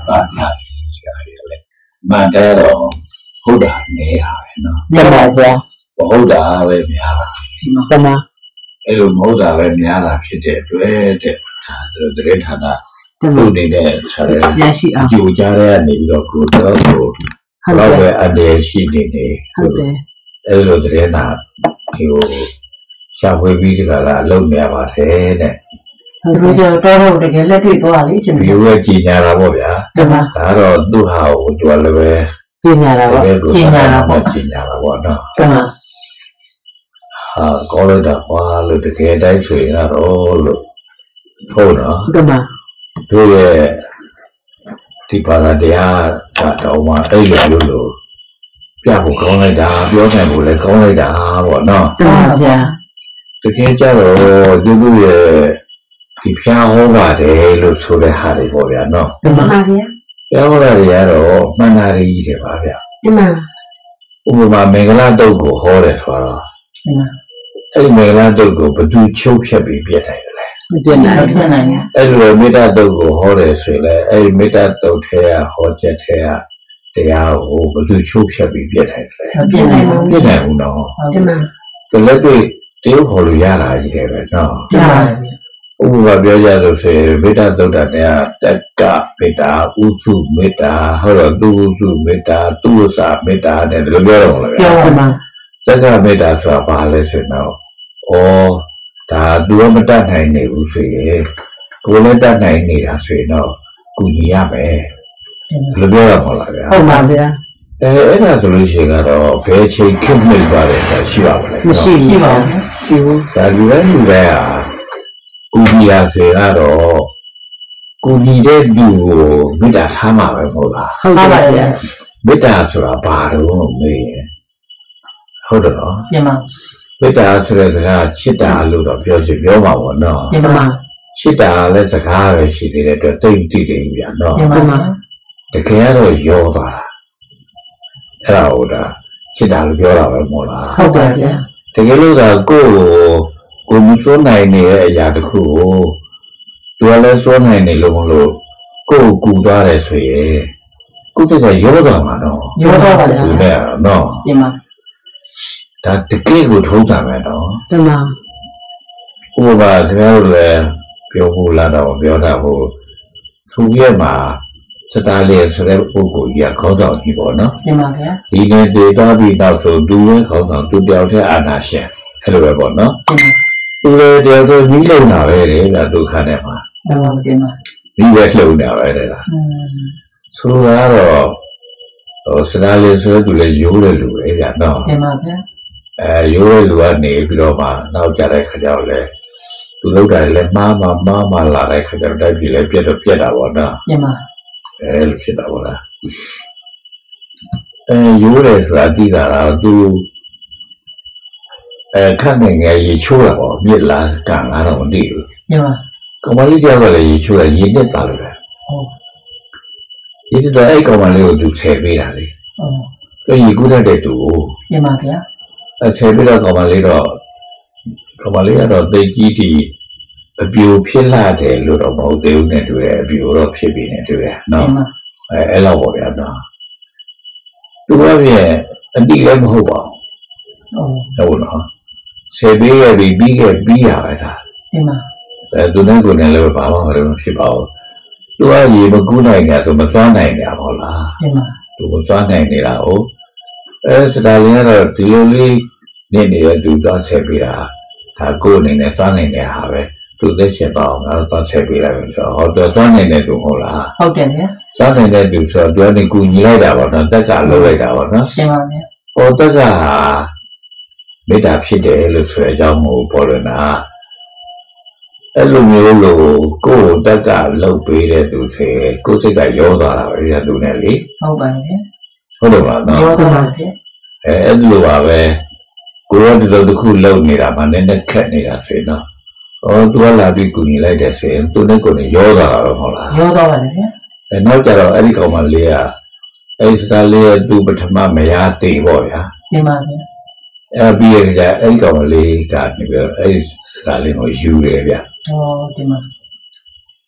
သားညာဆရာတွေလည်းမှန်တယ်တော့ဟုတ်တာနေရပဲနော်တမန်ဗျာဟုတ်တာပဲများတာတမန်အဲ့လိုမဟုတ်တာပဲများတာဖြစ်တဲ့အတွက်တဲ့တရေဌာနသူ့အနေနဲ့ဆိုရဲရရှိအောင်ကြိုကြားရနေပြီးတော့ကိုတော့တော့ပဲအတေရှိနေနေဟုတ်တယ်အဲ့လိုတရေနာဒီကိုရှာဖွေပြီးဒီကလာအလုပ်နေရပါတယ်တဲ့ဟုတ်တယ်တော့တော့တကယ်လက်တွေ့သွားလေရှင်ဗျာဒီကကြည်ညာတာပေါ့ဗျာတမန်ဒါတော့သူ့ဟာကိုသူကလည်းပဲကြည်ညာတာပေါ့ကြည်ညာတာပေါ့နော်တမန်ကောလိုက်တာကွာလို့တကယ်တိုင်းဆိုရင်တော့လို့ဟုတ်နော်တမန်တို့ရဲ့ဒီပါရတရားတော့မှအဲ့လိုလို့ပြဖို့ကောင်းလိုက်တာပြောနိုင်ဖို့လည်းကောင်းလိုက်တာပေါ့နော်တမန်ဗျာတကယ်ကြတော့သူတို့ရဲ့ဒီဖျားဟောပါတယ်လို့ဆိုတဲ့ဟာတွေပေါ့ဗျာနော်တမန်ပါဗျာပြောတာတွေကတော့မှန်တာကြီးတယ်ပါဗျာတမန်ဥပမာမင်္ဂလာတုတ်ကိုဟောတယ်ဆိုတော့တမန်အဲ့ဒီမင်္ဂလာတုတ်ကိုဘယ်သူချုပ်ဖြတ်ပြီးပြတ်နိုင်လဲမပြတ်နိုင်ဘူးအဲ့လိုမေတ္တာတုတ်ကိုဟောတယ်ဆိုရင်လည်းအဲ့ဒီမေတ္တာတုတ်ထဲကဟောချက်ထဲကတရားကိုဘယ်သူချုပ်ဖြတ်ပြီးပြတ်နိုင်လဲမပြတ်နိုင်ဘူးပြတ်နိုင်ဘူးနော်တမန်ဒါလက်တွေ့တရုပ်ခေါ်လို့ရတာကြီးတယ်ပဲနော်ရပါဘူးဥပမာပြောကြလို့ဆိုရင်မေတ္တာတုတ်တာတရားတက္ကမေတ္တာဥစုမေတ္တာဟောတော့သူဥစုမေတ္တာသူဥစာမေတ္တာတဲ့ဒီလိုပြောတော့လားပြောပါတက္ကမေတ္တာဆိုတာဘာလဲဆိုတော့ဒါသူကမတတ်နိုင်နေဘူးဆိုရင်ကိုယ်လည်းတတ်နိုင်နေတာဆိုရင်တော့ကူညီရမယ်လို့ပြောရမှာလားဗျာဟုတ်ပါဗျာအဲ့ဒါဆိုလို့ရှိရင်တော့ဘယ်ချိန်ခက်နေပါလဲဆိုတာရှိပါမလဲမရှိပါဘူးရှိဘူးဒါလူပဲကူညီရဆိုတော့ကူညီတဲ့လူကိုမေတ္တာထားမှာပဲမဟုတ်လားဟုတ်ပါဗျာမေတ္တာဆိုတာဘာလို့မေးဟုတ်တယ်နော်ပြန်ပါမေတ္တာဆိုတဲ့စကားချစ်တာလို့တော့ပြောမှာပေါ့နော်ပြန်ပါချစ်တာလည်းစကားပဲရှိသေးတဲ့အတွက်တိတ်တိတ်တယ်ဗျာနော်ပြန်ပါတကယ်တော့ရောသွားတာအဲ့ဒါချစ်တာလို့ပြောတာပဲမဟုတ်လားဟုတ်ပါဗျာတကယ်လို့ကကိုယ်မစိုးနိုင်နေတဲ့အရာတစ်ခုကိုသူကလည်းစိုးနိုင်နေလို့မလို့ကိုယ်ကူသွားတယ်ဆိုရင်ကိုယ်စိတ်ကရောသွားမှာနော်ရောသွားပါလားဒီနဲ့နော်ပြန်ပါဒါတကယ်ကိုထုံးတာပဲနော်တမန်ဥပမာခင်ဗျားတို့လည်းပြောဖို့လာတော့ပြောတာဟိုသူရဲ့မှာစတားလေးဆိုတဲ့ပုဂ္ဂိုလ်ကြီးကခေါင်းဆောင်ကြီးပေါ့နော်ပြန်ပါဗျာဒီနေ့တေတော့ပြီးတော့ဆိုသူရဲ့ခေါင်းဆောင်သူတယောက်တည်းအာနာရှင်အဲ့လိုပဲပေါ့နော်သူလည်းတယောက်တည်းကြီးလုံတာပဲလေဒါဒုက္ခနဲ့မှာပြန်ပါပြန်ပါဒီပဲလုံတာပဲတဲ့လားဆိုတော့စတားလေးဆိုသူလည်းရိုးတယ်လူပဲဗျာနော်ပြန်ပါဗျာရိုးတဲ့လူကနေပြီးတော့မှနောက်ကြတဲ့ခါကျတော့လေသူလောက်တာလည်းမှားလာတဲ့ခါကျတော့တိုက်ပြီးလည်းပြတ်တာပေါ့နော်ပြန်ပါလို့ဖြစ်တာပေါ့လားရိုးတယ်ဆိုတာသိတာတော့သူခက်နေငယ်ရေချိုးတာပေါ့မြစ်လားကန်လားတော့မသိဘူးပြန်ပါကောင်မလေးတယောက်ကလည်းရေချိုးတာရေနဲ့တာလို့ပဲဟုတ်ရေနဲ့တော့အဲ့ကောင်မလေးကိုသူဆယ်ပေးတာလေဟုတ်ရေကူးတဲ့တူပြန်ပါဗျာဆယ်ပြီးတော့ကောင်မလေးကတော့သိကြီးတီအပြိုဖြစ်လာတယ်လို့တော့မဟုတ်သေးဘူးနဲ့တူတယ်အပြိုတော့ဖြစ်ပြီးနေတူတယ်နော်အဲ့လောက်ပေါ့ဗျာနော်သူကပြင်အတိလည်းမဟုတ်ပါဘူးဟုတ်နော်ဆယ်ပေးရပြီးရပဲဒါပြန်ပါသူနဲ့ကိုယ်နဲ့လည်းဘာမှမဖြစ်ပါဘူးသူကရေမကူးနိုင်ကြဆိုမသွားနိုင်ကြပါလားပြန်ပါသူမသွားနိုင်နေတာဟုတ်စတာလင်းကတော့ဒီလိုလေးနေနေတဲ့သူသွားဆက်ပေးတာဒါကိုယ်အနေနဲ့သွားနိုင်တဲ့ဟာပဲသူသက်ရှင်ပါအောင်ငါတို့သွားဆက်ပေးလိုက်ဆိုတော့ဟောတော့သွားနိုင်တဲ့သူဟုတ်လားဟုတ်တယ်ဗျာသွားနိုင်တဲ့သူဆိုတော့ပြောနေကူညီလိုက်တာပေါ့နော်တက်ကလှုပ်လိုက်တာပေါ့နော်ရှင်းပါဗျာဟောတက်ကမေတ္တာဖြစ်တယ်လို့ဆိုတဲ့အကြောင်းကိုပေါ်လွင်တာအဲ့လိုမျိုးလို့ကိုယ်တက်ကလှုပ်ပေးတဲ့သူဆိုရင်ကိုယ်စိတ်ကရောသွားတာပဲဒီကသူနဲ့လေဟုတ်ပါဗျာဟုတ်တယ်ပါနော်ရောသွားပါဗျာအဲ့လိုပါပဲကိုယ်ကဒီလိုတစ်ခုလှုပ်နေတာမှနည်းနည်းခက်နေတာဆိုရင်တော့သူကလာပြီးကူညီလိုက်တယ်ဆိုရင်သူနဲ့ကိုယ်နဲ့ရောသွားတာတော့ဟုတ်လားရောသွားပါတယ်ဗျာနောက်ကြတော့အဲ့ဒီကောင်မလေးကအဲ့စတားလေးကသူပထမမရသေးပေါ့ဗျာတင်ပါဗျာပြီးရကြအဲ့ဒီကောင်မလေးကနေပြီးအဲ့စတားလေးကိုယူတယ်ဗျာတင်ပါ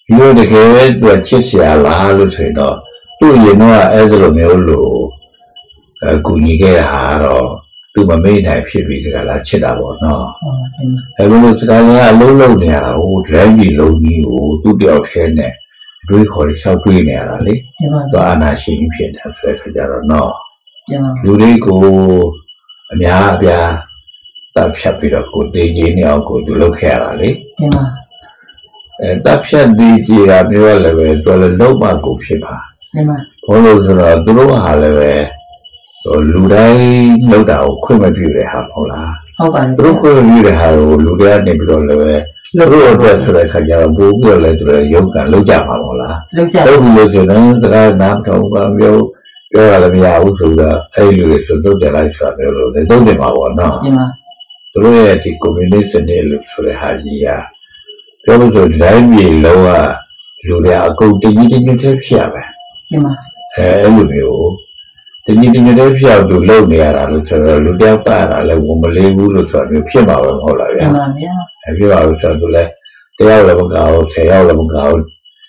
ပြောတကယ်သူချစ်စရာလားလို့ဆိုတော့သူ့ရင်တော့အဲ့လိုမျိုးလို့ကူညီခဲ့တာတော့သူမမေ့နိုင်ဖြစ်ပြီးကြလားချစ်တာပေါ့နော်အဲ့လိုစကားကအလုံးလုံးနေရတာဟိုဒရိုင်းကြီးလုံးကြီးကိုသူ့တယောက်ထဲနဲ့တွေးခေါ်လျှောက်တွေးနေရတာလေသူအာနာရှင်ဖြစ်တယ်ဆိုတဲ့ခါကျတော့နော်လူတွေကိုအများအပြားတပ်ဖြတ်ပြီးတော့ကိုတေးကြီးနေအောင်ကိုသူလုပ်ခဲ့ရတာလေတပ်ဖြတ်ပြီးကြည်တာပြောလည်းပဲတော်လည်းလုံးမကိုဖြစ်ပါဘောလို့ဆိုတော့သူတို့ဟာလည်းပဲလူတိုင်းလောက်တာကိုခွင့်မပြုတဲ့ဟာမဟုတ်လားဟုတ်ပါတယ်သူတို့ခွင့်မပြုတဲ့ဟာကိုလူတွေကနေပြီးတော့လည်းပဲသူတို့အတွက်ဆိုတဲ့ခါကျတော့ပို့ပြီးတော့လည်းသူတို့ရုပ်ကလောက်ကြမှာမဟုတ်လားလောက်ပြီးလို့ဆိုတော့စကားနားထောင်ပါပြောရလည်းမရဘူးဆိုတော့အဲ့လူတွေဆိုတော့တယ်လိုက်ဆိုတော့လို့လည်းသုံးတယ်မှာပေါ့နော်သူတို့ရဲ့ဒီ communist နဲ့လို့ဆိုတဲ့ဟာကြီးကပြောလို့ဆိုတိုင်းပြည်လုံးကလူတွေအကုန်တကြီးတညွတ်တည်းဖြစ်ရပဲအဲ့လိုမျိုးတကြီးတညွတ်တည်းဖြစ်အောင်သူလုပ်နေရတာလို့ဆိုတော့လူတယောက်ပါတာလည်းဝန်မလေးဘူးလို့ဆိုတော့ဖြစ်မှာပဲမဟုတ်လားဗျာအဲ့ဒီလိုဆိုတော့လည်းတယောက်လည်းမကောက်10ယောက်လည်းမကောက်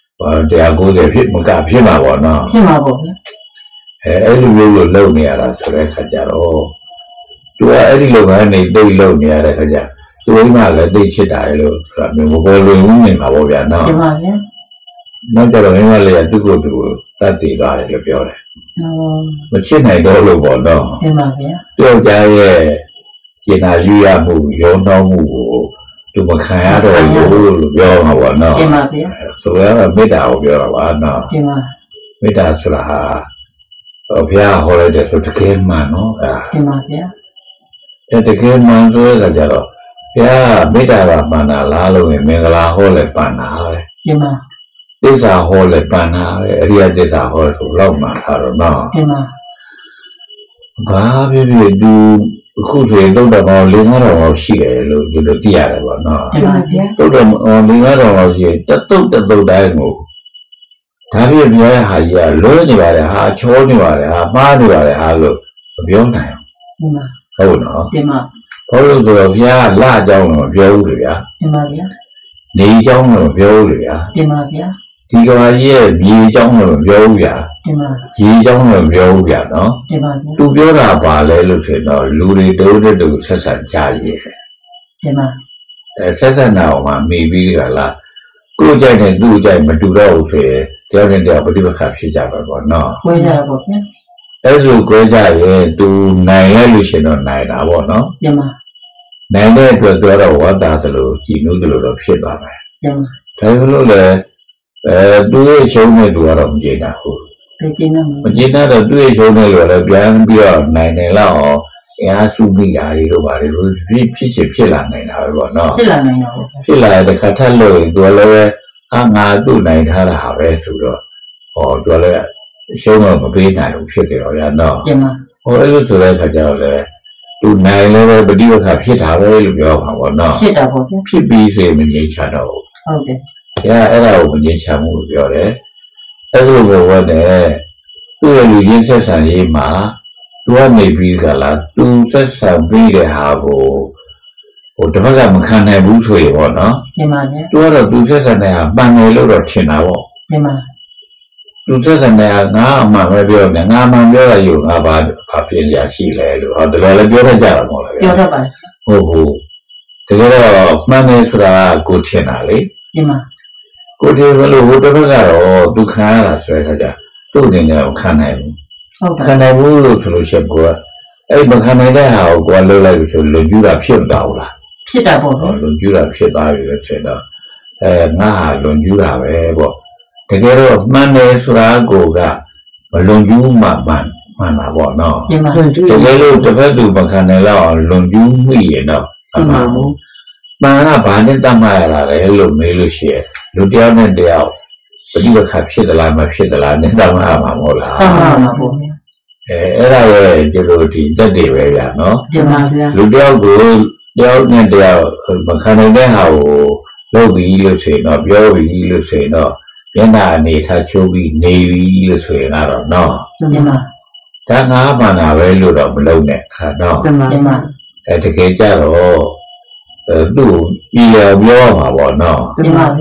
190ဖြစ်မကဖြစ်မှာပေါ့နော်ဖြစ်မှာပေါ့ဗျာအဲ့လိုမျိုးလို့လုပ်နေရတာဆိုတဲ့ခါကျတော့သူကအဲ့ဒီလုပ်ငန်းနေတိတ်လုပ်နေရတဲ့ခါကျသူ့အိမ်မှာလည်းတိတ်ချစ်တာလို့ဆိုတာမျိုးမပေါ်လွင်ဘူးနေမှာပေါ့ဗျာနော်ဖြစ်ပါဗျာနောက်ကြတော့မိမလေးကသူ့ကိုယ်သူတတ်တည်သွားတယ်လို့ပြောတယ်မချစ်နိုင်တော့လို့ပေါ့နော်ဖြစ်ပါဗျာသူ့ယောက်ျားရဲ့ကျင်နာယူရမှုရောနှောင်းမှုကိုသူမခံရတော့ဘူးလို့ပြောမှာပေါ့နော်ဖြစ်ပါဗျာဆိုတော့မေတ္တာကိုပြောတာပါနော်ဖြစ်ပါမေတ္တာဆိုတာဟာဘုရားဟောလိုက်တဲ့ဆိုတကယ်မှန်နော်ဖြစ်ပါဗျာတကယ်မှန်ဆိုရကြတော့ဘုရားမေတ္တာကမှန်တာလားလို့မင်္ဂလာဟောလဲပန်တာပဲဖြစ်ပါသစ္စာဟောလဲပန်တာပဲအရိယသစ္စာဟောဆိုတော့မှထားတော့နော်ဖြစ်ပါဘာဖြစ်ဖြစ်သူအခုဆိုရင်တော့တော့၄-၅တော့ရှိတယ်လို့ဒီလိုသိရတယ်ပေါ့နော်ဖြစ်ပါဗျာတော့၄-၅တော့ရှိရင်တတုတ်တိုင်းကိုဒါပြည့်ပြရဲ့ဟာကြီးကလွဲနေပါတယ်ဟာချောနေပါတယ်ဟာမှားနေပါတယ်ဟာလို့မပြောနိုင်ဘူးဟုတ်နော်ပြင်ပါဘာလို့ဆိုတော့ဘုရားလအကြောင်းတော့ပြောဘူးလေဗျာပြင်ပါဗျာနေအကြောင်းတော့ပြောဘူးလေဗျာပြင်ပါဗျာဒီကဘာကြီးရဲ့မြေအကြောင်းတော့ပြောဘူးဗျာပြင်ပါရေအကြောင်းတော့ပြောဘူးဗျာနော်ပြင်ပါဗျာသူပြောတာပါလဲလို့ဆိုတော့လူတွေတိုးတဲ့တူဆက်ဆံကြရည်ပြင်ပါဆက်ဆံတာဟောမှာမိပြီးကြလားကိုယ်ကြိုက်တဲ့သူ့ကြိုက်မတူတော့ဘူးဆိုရင်တယောက်နဲ့တယောက်ပဋိပက္ခဖြစ်ကြပါတော့နော်ကိုယ်ကြပါပေါ့ဗျာအဲ့လိုကိုယ်ကြရင်သူနိုင်ရလို့ရှင်တော့နိုင်တာပေါ့နော်ပြင်ပါနိုင်တဲ့အတွက်တော့ဝတ်တာသလိုကြည်နူးသလိုတော့ဖြစ်သွားမယ်ပြင်ပါဒါလို့လေသူ့ရဲ့ရှုံးတဲ့သူကတော့မကြည့်နိုင်ဘူးမကြည့်နိုင်ဘူးမကြည့်နိုင်တော့သူ့ရဲ့ရှုံးတဲ့လူကလည်းပြန်ပြီးတော့နိုင်လောက်အောင်အားစုမိတာတွေတော့ပါတယ်လို့ဖြစ်လာနိုင်တာပဲပေါ့နော်ဖြစ်လာနိုင်တော့ဖြစ်လာတဲ့ခါထက်လို့သူလည်းငါသူ့နိုင်ထားတာပဲဆိုတော့သူလည်းရှုံးတော့မပေးနိုင်ဘူးဖြစ်တယ်တော့ရတော့ပြင်ပါအဲ့လိုဆိုတဲ့ခါကျတော့လေသူနိုင်လည်းပဲပဋိပက္ခဖြစ်တာပဲလို့ပြောမှာပေါ့နော်ဖြစ်တာပေါ့ဗျာဖြစ်ပြီးစေမငြိမ်းချတော့ဟုတ်တယ်အဲ့ဒါကိုမငြိမ်းချမှုလို့ပြောတယ်အဲ့လိုပဲဟောတယ်သူ့ရဲ့လူချင်းဆက်ဆံရေးမှာသူကနေပြီးကြလားသူဆက်ဆံပြီးတဲ့ဟာကိုတစ်ဖက်ကမခံနိုင်ဘူးဆိုရင်ပေါ့နော်ပြင်ပါဗျာသူကတော့သူဆက်ဆံနေတာပန်တယ်လို့တော့ထင်တာပေါ့ပြင်ပါသူဆက်ဆံနေတာငါအမှန်ပဲပြောတယ်ငါမှန်ပြောရယူငါဘာဖြစ်ရရှိလဲလို့ဟောတော်လည်းပြောရကြတာမဟုတ်လားပြောတတ်ပါတယ်ဟုတ်တကယ်တော့မှန်တယ်ဆိုတာကိုထင်တာလေပြင်ပါကိုထင်လို့ဟိုတစ်ဖက်ကတော့သူခံရတာဆိုတဲ့အခါကျသူ့အနေနဲ့ခံနိုင်ဘူးဟုတ်ခံနိုင်ဘူးလို့ဆိုလို့ရှိရင်ကိုကအဲ့မခံနိုင်တဲ့ဟာကိုကိုကလှုပ်လိုက်လို့ဆိုလွန်ကျူးတာဖြစ်သွားဘူးလားဖြစ်တာပေါ့ဗျာလွန်ကျူးတာဖြစ်သွားပြီလို့ဆိုတော့ငါဟာလွန်ကျူးတာပဲပေါ့တကယ်တော့မှန်တယ်ဆိုတာကိုကမလွန်ကျူးမှမှန်တာပေါ့နော်တကယ်လို့တစ်ဖက်သူမခံနိုင်တော့လွန်ကျူးမိရင်တော့မှန်ဘူးမှန်တာဘာနဲ့တတ်မှတ်ရတာလဲလို့မေးလို့ရှိရင်လူတယောက်နဲ့တယောက်ပဋိပက္ခဖြစ်သလားမဖြစ်သလားနဲ့တတ်မှတ်မှာမဟုတ်လားမှန်ပါပါဘုရားအဲ့ဒါရဲ့ဒီလိုဒီတက်တွေပဲဗျာနော်ပြန်ပါဗျာလူတယောက်ကိုတယောက်နဲ့တယောက်မခံနိုင်တဲ့ဟာကိုလုပ်ပြီးလို့ဆိုရင်တော့ပြောပြီးလို့ဆိုရင်တော့မျက်နှာအနေထားချိုးပြီးနေပြီးလို့ဆိုရင်တော့နော်ပြန်ပါဒါငါမှန်တာပဲလို့တော့မလုပ်နဲ့ဟာတော့ပြန်ပါတကယ်ကြတော့သူ့ပြောမှာပေါ့နော်ပြန်ပါဗျာ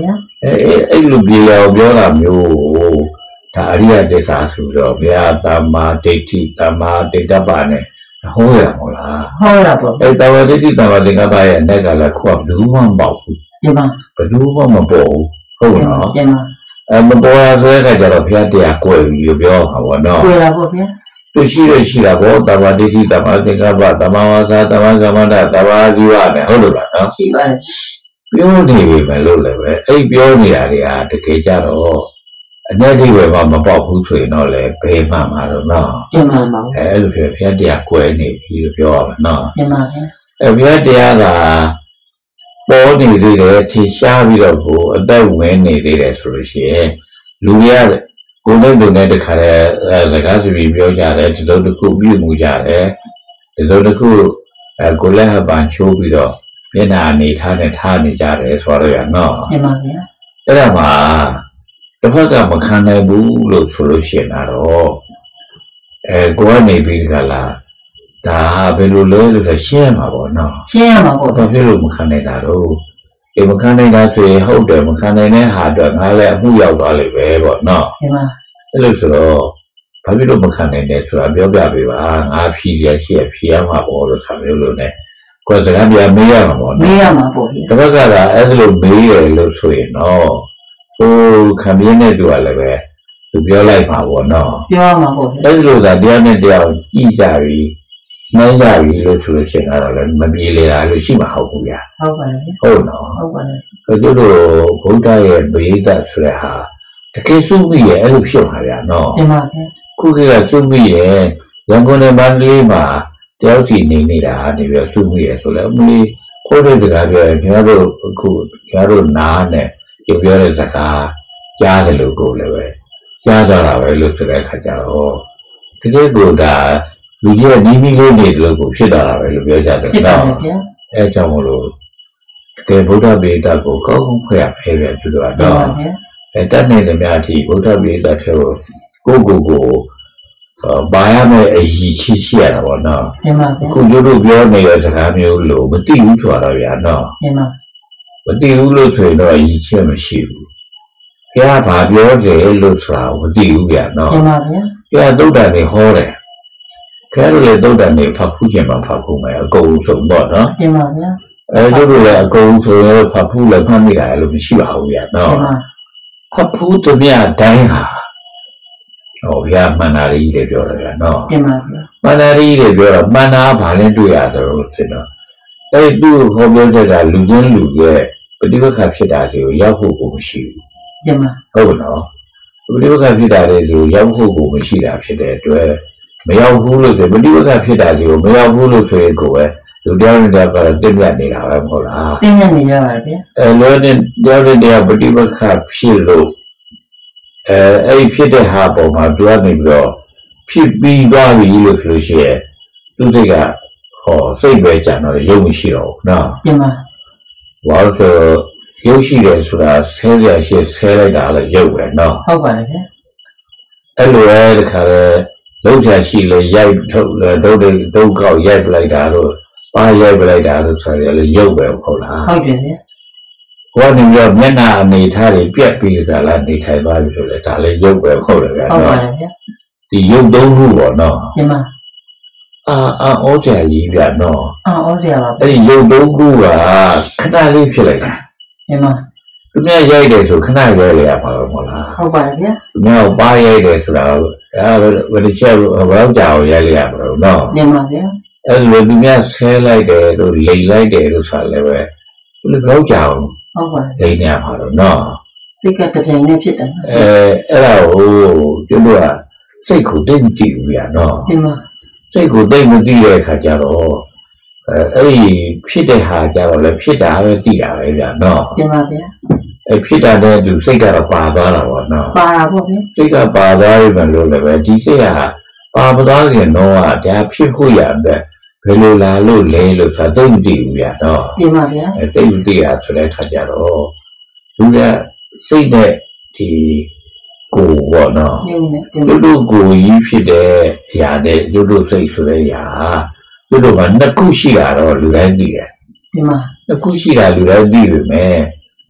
အဲ့လိုပြေလည်ပြောတာမျိုးဒါအရိယသစ္စာဆိုတော့ဘုရားသမ္မာဒိဋ္ဌိသမ္မာဒိဋ္ဌပနဲ့ဟောရမို့လားဟောရပေါ့အဲ့သမ္မာဒိဋ္ဌိသမ္မာသင်္ကပ္ပရဲ့အ ਨੇ ကလည်းခွတ်ဘူးမှမပေါ့ဘူးဒီမှာဘယ်သူမှမပေါ့ဘူးဟုတ်နော်ဒီမှာမပေါ်ရဆိုတဲ့အခါကျတော့ဘုရားတရားကိုယ်ပြီးပြောမှာပေါ့နော်ကိုယ်လာပေါ့ဗျာသူရှိတာပေါ့သမ္မာဒိဋ္ဌိသမ္မာသင်္ကပ္ပသမ္မာဝါစာသမ္မာကမ္မန္တသမ္မာဇီဝနဲ့ဟုတ်လို့လားနော်ရှိပါတယ်ပြောနေပြီမလို့လည်းပဲအဲ့ပြောနေတာတွေကတကယ်ကြတော့အ내ဒီဝယ်မှာမပေါက်ဘူးဆိုရင်တော့လေဘယ်မှမှာတော့နော်ပြန်မှာပါအဲ့လိုပြောဘုရားတရားကွယ်နေပြီလို့ပြောရမှာနော်ပြန်ပါဗျာအဲ့ဘုရားတရားကပေါ်နေသေးတယ်ထင်ရှားပြီးတော့ကိုအသက်ဝင်နေသေးတယ်ဆိုလို့ရှိရင်လူတွေကကိုယ်နဲ့သူနဲ့တခါတည်းစကားစပြီးပြောကြတယ်ဒီလိုတစ်ခုပြုမှုကြတယ်ဒီလိုတစ်ခုကိုလည်းဟပန်ချိုးပြီးတော့မျက်နှာအနေထားနဲ့ထားနေကြတယ်ဆိုတော့ရနော်ပြန်ပါဗျာအဲ့ဒါမှာတစ်ဖက်ကမခံနိုင်ဘူးလို့ဆိုလို့ရှိရင်တော့ကိုကနေပြီးကြလားဒါဘယ်လိုလဲလို့ဆိုရှင်းရမှာပေါ့နော်ရှင်းရမှာပေါ့ဘာဖြစ်လို့မခံနိုင်တာတော့မခံနိုင်တာဆိုရင်ဟုတ်တယ်မခံနိုင်တဲ့ဟာတော့ငါလည်းအမှုရောက်သွားလိမ့်ပဲပေါ့နော်ဒီမှာအဲ့လိုဆိုတော့ဘာဖြစ်လို့မခံနိုင်လဲဆိုတာပြောပြပေးပါငါဖြီးရရှိရဖြီးရမှာပေါ့လို့ဆိုမျိုးလို့ ਨੇ ကိုယ်စကားပြမေးရမှာပေါ့မေးရမှာပေါ့ဒီဘက်ကအဲ့လိုမေးရလို့ဆိုရင်တော့ဟိုခံပြင်းတဲ့သူကလည်းပဲသူပြောလိုက်ပါပေါ့နော်ပြောမှာပေါ့အဲ့လိုသာတရားနဲ့တရားကြည့်ကြပြီးနှိုင်းကြပြီးလို့ဆိုလို့ရှိရင်တော့လည်းမပြေလေတာလို့ရှိမှာဟုတ်ဘူးဗျာဟုတ်ပါတယ်ဟုတ်နော်ဟုတ်ပါတယ်သူတို့ဘုရားရဲ့ဗေဒဆိုတဲ့ဟာတကယ်စုပြီးရဲ့အဲ့လိုဖြစ်မှာဗျာနော်တင်ပါဗျာခုကစုပြီးရဲ့ရန်ကုန်နဲ့မန္တလေးမှာတယောက်စီနေတာနေပြီးစုပြီးရဲ့ဆိုလည်းအမလေးခိုးတဲ့စကားပြောရင်ခင်ဗျားတို့အခုခင်ဗျားတို့နားနဲ့ပြောတဲ့စကားကြားတယ်လို့ကိုလည်းပဲကြားကြတာပဲလို့ဆိုတဲ့အခါကျတော့တကယ်ကိုဒါလူကြီးကနီးနီးလေးနေလို့ကိုဖြစ်တာပဲလို့ပြောကြတယ်နော်အဲကြောင့်မလို့တကယ်ဗုဒ္ဓဗေဒကိုကောင်းကောင်းဖွင့်ရဖဲပဲသူတို့ကတော့တတ်နေတဲ့များအထိဗုဒ္ဓဗေဒထဲကိုဘာရမဲ့အရေးရှိရတာပေါ့နော်ခုတို့ပြောနေတဲ့စကားမျိုးလို့မသိဘူးဆိုတော့ဗျာနော်မသိဘူးလို့ဆိုရင်တော့အရေးချက်မရှိဘူးဘုရားဘာပြောတယ်လို့ဆိုတာမသိဘူးဗျာနော်ဘုရားသုဒ္ဓနေဟောတယ်ခဲလို့သုဒ္ဓနေဖတ်ဖူးခြင်းမှာဖတ်ဖူးမယ်အကုန်ဆုံးတော့နော်တင်ပါဗျာတို့လည်းအကုန်ဆိုရဖတ်ဖူးလည်းမှတ်မိတာလို့မရှိပါဘူးဗျာနော်ဖတ်ဖူးတမျှတိုင်းဟာဟောဗျာမန္တရီတွေပြောတယ်ဗျာနော်တင်ပါဗျာမန္တရီတွေပြောတော့မန္နာဘာလဲတွေ့ရတယ်လို့ဖြစ်တော့အဲ့သူ့ဟောပြောတဲ့ကလူချင်းလူရဲ့ပฏิပက္ခဖြစ်တာတွေကိုရောက်ဖို့ကိုမရှိဘူးတင်ပါဟုတ်နော်ပฏิပက္ခဖြစ်တာတွေကိုရောက်ဖို့ကိုမရှိတာဖြစ်တဲ့အတွက်မရောက်ဘူးလို့ဆိုပฏิပက္ခဖြစ်တာတွေကိုမရောက်ဘူးလို့ဆိုရင်ကိုပဲလူတယောက်နဲ့တယောက်ကတင်းပြတ်နေတာပဲမဟုတ်လားတင်းပြတ်နေရပါဗျာလောနဲ့တယောက်နဲ့တယောက်ပฏิပက္ခဖြစ်လို့အဲ့ဖြစ်တဲ့ဟာပေါ်မှာပြောနေပြီးတော့ဖြစ်ပြီးသွားပြီလို့ဆိုလို့ရှိရင်သူစိတ်ကစိတ်ပဲကြံတော့ရုပ်မရှိတော့ဘူးနော်တင်ပါဘာလို့ဆိုရုပ်ရှိတယ်ဆိုတာဆဲရရှိဆဲလိုက်တာလည်းရုပ်ပဲနော်ဟုတ်ပါတယ်ဗျအဲ့လိုလေတခါလေလုံးချရှိလေရိုက်ထုတ်လေဒုတ်ကောက်ရိုက်လိုက်တာလို့ပါရိုက်လိုက်တာလို့ဆိုရလေရုပ်ပဲဟုတ်လားဟုတ်တယ်ဗျဘောနေရမျက်နှာအနေထားတွေပြက်ပြီးကြလားနေထိုင်သွားပြီဆိုလေဒါလည်းရုပ်ပဲဟုတ်တယ်ဗျာဟုတ်ပါတယ်ဗျဒီရုပ်သုံးခုပေါ့နော်တင်ပါဩဇာကြီးဗျာနော်ဩဇာပါအဲ့ဒီရုပ်သုံးခုကခဏလေးဖြစ်လိုက်တာတင်ပါသူများရိုက်တယ်ဆိုခဏရိုက်လေရမှာမဟုတ်လားဟုတ်ပါတယ်ဗျာသူများပါရိုက်တယ်ဆိုတာဘယ်လိုချက်ဘယ်တော့ကြာအောင်ရိုက်လေရမှာလို့နော်တင်ပါဗျာအဲ့လိုသူများဆဲလိုက်တယ်လို့လိမ်လိုက်တယ်လို့ဆိုလည်းပဲဘယ်လိုကြာအောင်ဟုတ်ပါတယ်လိမ်နေရမှာလို့နော်စိတ်ကတပြိုင်နဲ့ဖြစ်တယ်အဲ့ဒါကိုကျွတ်ကစိတ်ကိုတိတ်မကြည့်ဘူးဗျာနော်တင်ပါစိတ်ကိုတိတ်မကြည့်တဲ့အခါကျတော့အဲ့ဒီဖြစ်တဲ့ဟာကြတော့လည်းဖြစ်တာပဲသိတာပဲဗျာနော်တင်ပါဗျာဖြစ်တာတဲ့သူစိတ်ကတော့ပါသွားတာပေါ့နော်ပါတာပေါ့ဗျာစိတ်ကပါသွားပြီမလို့လည်းပဲဒီစိတ်ကပါမသွားခင်တော့ဒါဖြစ်ဖို့ရတဲ့ဘယ်လိုလာလို့လဲလို့ဆိုတော့သိဘူးဗျာနော်တင်ပါဗျာသိမသိရဆိုတဲ့အခါကျတော့လူကစိတ်နဲ့ဒီကိုပေါ့နော်တို့ကိုကြီးဖြစ်တဲ့အရာနဲ့တို့စိတ်ဆိုတဲ့အရာတို့ကနှစ်ခုရှိတာတော့လူတိုင်းသိတယ်ဒီမှာနှစ်ခုရှိတာလူတိုင်းသိပြီမဲ့ပ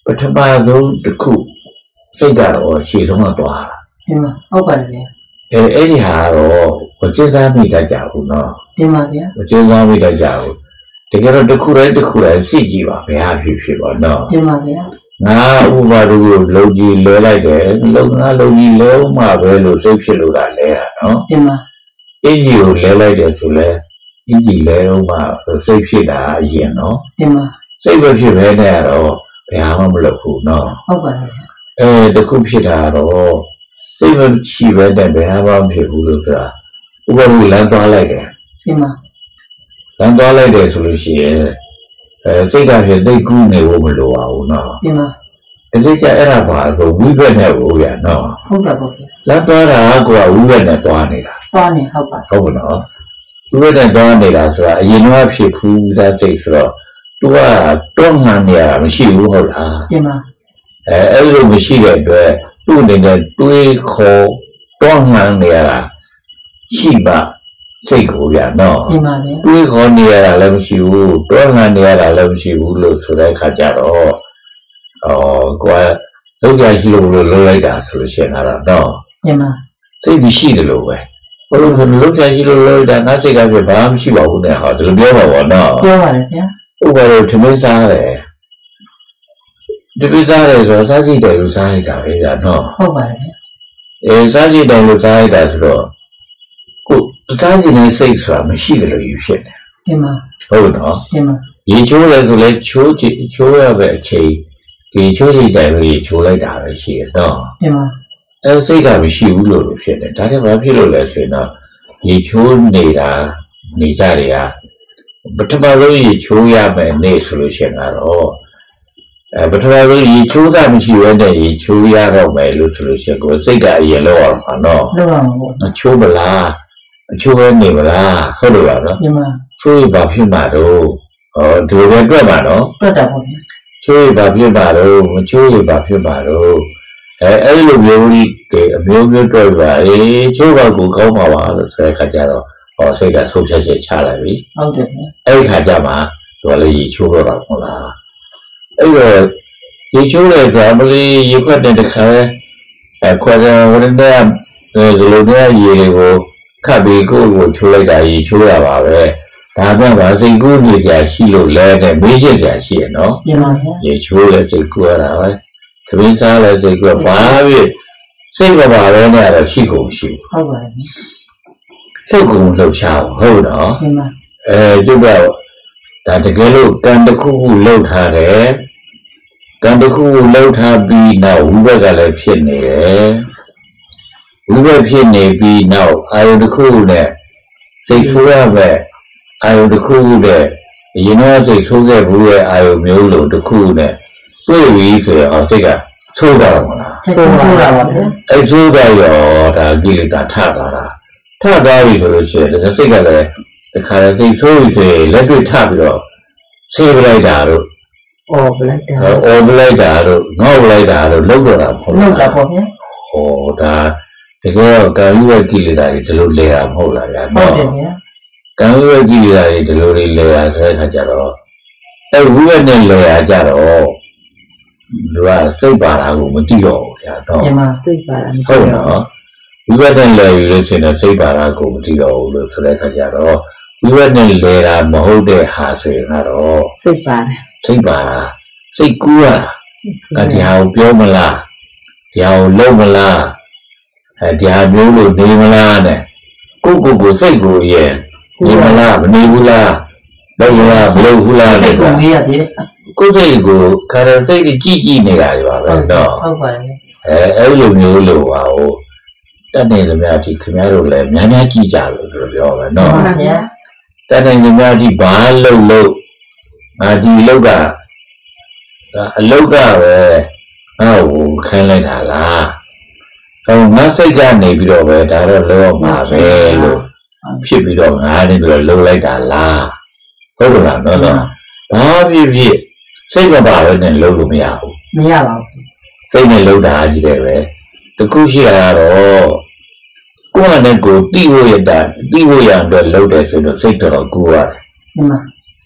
ထမဆုံးတစ်ခုစိတ်ကတော့ရှေ့ဆုံးကသွားတာဒီမှာဟုတ်ပါတယ်ဗျာအဲ့ဒီဟာတော့မစဉ်းစားမိတတ်ကြဘူးနော်ဒီမှာဗျာမစဉ်းစားမိတတ်ကြဘူးတကယ်တော့တစ်ခုတိုင်းစိတ်ကြည့်ပါဘယ်ဟာဖြစ်ပါနော်ဒီမှာဗျာငါဥပမာတို့လုံကြီးလဲလိုက်တယ်လုံကြီးလဲမှပဲလို့စိတ်ဖြစ်လို့တာလဲတာနော်ဒီမှာအင်းကြီးကိုလဲလိုက်တယ်ဆိုလဲအင်းကြီးလဲတော့မှစိတ်ဖြစ်တာအရင်နော်ဒီမှာစိတ်ပဲဖြစ်ပဲနဲ့တော့ဘယ်မှမလုပ်ဘူးနော်ဟုတ်ပါတယ်ဗျာတခုဖြစ်တာတော့စိတ်မရှိပဲနဲ့ဘယ်မှမဖြစ်ဘူးလို့ဆိုတာဥပမာလမ်းသွားလိုက်တယ်ဒီမှာလမ်းသွားလိုက်တယ်ဆိုလို့ရှိရင်စိတ်ကဖြစ်သိကူးနေဖို့မလိုပါဘူးနော်ဒီမှာဒီကြအဲ့ဒါပါဆိုဝိဘက်နဲ့ဘူးဗျာနော်ဟုတ်တယ်ပေါ့ဗျာလမ်းသွားတာကဝိဘက်နဲ့သွားနေတာသွားနေဟုတ်ပါဟုတ်ကဲ့နော်ဝိဘက်နဲ့သွားနေတာဆိုတာအရင်ကဖြစ်ဖူးတဲ့စိတ်ဆိုတော့သူကတော့မှန်နေရတာမရှိဘူးဟုတ်လားဒီမှာအဲ့လိုမရှိတဲ့အတွက်သူ့အနေနဲ့တွေးခေါ်တော့မှန်နေရတာရှိပါစိတ်ကိုဗျာနော်ဒီမှာဗျာတွေးခေါ်နေရတာလည်းမရှိဘူးတော့မှန်နေရတာလည်းမရှိဘူးလို့ဆိုတဲ့အခါကျတော့ကွာလောက်ရရှိလို့လုပ်လိုက်တာဆိုလို့ရှိရင်တော့ဒီမှာစိတ်မရှိတယ်လို့ပဲဘလို့လောက်ရရှိလို့လုပ်တာငါစိတ်ကပြဘာမှမရှိပါဘူးနဲ့ဟောဒီလိုပြောပါဘောနော်ပြောပါတယ်ဗျာဥပဒေထမင်းစားတယ်ဒီပစားတယ်ဆိုစားကြည့်တယ်လို့စားလိုက်တာပဲကြာနော်ဟုတ်ပါတယ်ဗျာစားကြည့်တယ်လို့စားလိုက်တာဆိုတော့ကိုစားကြည့်တဲ့စိတ်ဆိုတာမရှိတယ်လို့ယူဖြစ်တယ်ဒီမှာဟုတ်နော်ဒီမှာရေချိုးတယ်ဆိုလဲချိုးရပဲအချိန်ဒီချိုးလိုက်တယ်ရေချိုးလိုက်တာပဲရှိတယ်နော်ဒီမှာစိတ်ကမရှိဘူးလို့ဖြစ်တယ်ဒါတဲ့ဘာဖြစ်လို့လဲဆိုရင်တော့ရေချိုးနေတာနေကြတွေကပထမဆုံးရေချိုးရမယ်နေဆိုလို့ရှိရင်တော့ပထမဆုံးရေချိုးတာမရှိဘဲနဲ့ရေချိုးရတော့မယ်လို့ဆိုလို့ရှိရင်ကိုစိတ်ကအရင်လောက်အောင်ပါနော်လောက်အောင်ပေါ့အချိုးမလားအချိုးပဲနေမလားဟုတ်လို့လားနော်ဒီမှာချိုးရပါဖြစ်မှာတော့ဒီလိုပဲတွေ့မှာနော်တွတ်တာပေါ့ဗျာချိုးရပါဖြစ်မှာတော့မချိုးရပါဖြစ်မှာတော့အဲ့လိုမျိုးကြီးအမျိုးမျိုးတွေ့ပါချိုးပါကိုကောင်းပါပါလို့ဆိုတဲ့ခါကျတော့စိတ်ကဆုံးဖြတ်ချက်ချလိုက်ပြီဟုတ်တယ်ဗျာအဲ့ဒီခါကျမှသူကလည်းရေချိုးတော့တာဟုတ်လားအဲ့တော့ရေချိုးတယ်ဆိုအမလေးရေခွက်တဲ့တခါခွက်တဲ့ဝရတဲ့ဒီလိုနဲ့ရေတွေကိုခတ်ပြီးကိုယ်ကိုချိုးလိုက်တာရေချိုးရပါပဲဒါမှမဟုတ်စိတ်ကူးနေကြရှိလို့လဲတဲ့မေးချက်ကြရှိရနော်ဒီမှာဗျာရေချိုးလဲစိတ်ကူးရတာပဲသမီးစားလဲစိတ်ကူးဘာဖြစ်စိတ်မပါပဲနဲ့တော့ရှိကုန်ရှိဟုတ်ပါတယ်ဗျာစိတ်ကုန်လှုပ်ရှားဟုတ်နော်ဒီမှာကျုပ်ကဒါတကယ်လို့ကံတစ်ခုခုလှုပ်ထားတယ်ကံတစ်ခုခုလှုပ်ထားပြီးနောက်ဝိဘက်ကလည်းဖြစ်နေတယ်ဝိဘက်ဖြစ်နေပြီးနောက်အာယုတစ်ခုနဲ့စိတ်ဆိုးရပဲအာယုတစ်ခုနဲ့အရင်ကစိတ်ဆိုးခဲ့ဘူးရဲ့အာယုမျိုးလိုတစ်ခုနဲ့တွေ့ပြီးဆိုရင်စိတ်ကဆိုးတာမလားဆိုးတာပါဗျာအဲ့ဆိုးတာရောဒါကိလေသာထသွားတာထသွားပြီဆိုလို့ရှိရင်စိတ်ကလည်းတခါလေစိတ်ဆိုးပြီဆိုရင်လက်တွေ့ထပြီးတော့ဆေးပလိုက်တာတို့အော်ပလိုက်တာပလိုက်တာတို့ငေါ့ပလိုက်တာတို့လောက်တော့တာပေါ့လောက်တာပေါ့ဗျာဟောဒါတကယ်တော့ကာယဝကိလေသာတွေဒီလိုလဲတာမဟုတ်လားဗျာဟုတ်တယ်ဗျာကာယဝကိလေသာတွေဒီလိုလဲတာဆိုတဲ့အခါကျတော့အဲ့ဝိဝက်နဲ့လဲရကြတော့သူကစိတ်ပါတာကိုမသိတော့ဘူးဗျာတော့ဒီမှာသိပါတာဟုတ်နော်ဝိဝက်နဲ့လဲယူလို့ရှိရင်စိတ်ပါတာကိုမသိတော့ဘူးလို့ဆိုတဲ့အခါကျတော့ဝိဝက်နဲ့လဲတာမဟုတ်တဲ့ဟာဆိုရင်တော့သိပါတယ်စိတ်ပါစိတ်ကူးတာတရားကိုပြောမလားတရားကိုလုံးမလားတရားမျိုးလို့နေမလားနဲ့ကိုစိတ်ကိုရဲ့နေမလားမနေဘူးလားလုံးလားမလုံးဘူးလားစိတ်ကိုမေးရတယ်ကိုစိတ်ကိုခါရစိတ်ကြည့်နေတာတွေပါပဲတော့ဟုတ်ပါတယ်အဲ့လိုမျိုးလို့ပါဟိုတက်နေသမျှဒီခင်ဗျားတို့လည်းများများကြည့်ကြလို့ပြောမယ်နော်ဟုတ်ပါဗျာတက်နေသမျှဒီဘာလို့ဒီလောကအလောက်ကပဲဟောခိုင်းလိုက်တာလားဟောငါစိတ်ကနေပြီးတော့ပဲဒါတော့လောမှာပဲလို့ဖြစ်ပြီးတော့ငါနေပြီးတော့လှုပ်လိုက်တာလားဟုတ်ကဲ့လားနော်ဘာဖြစ်စိတ်မပါဘဲနဲ့လှုပ်လို့မရဘူးမရပါဘူးစိတ်နဲ့လှုပ်တာကြီးတယ်ပဲတခုရှိတာကတော့ကိုယ်နဲ့ကိုယ်တိဝရအတွက်လှုပ်တယ်ဆိုတော့စိတ်တော်ကူရတယ်ဒီမှာ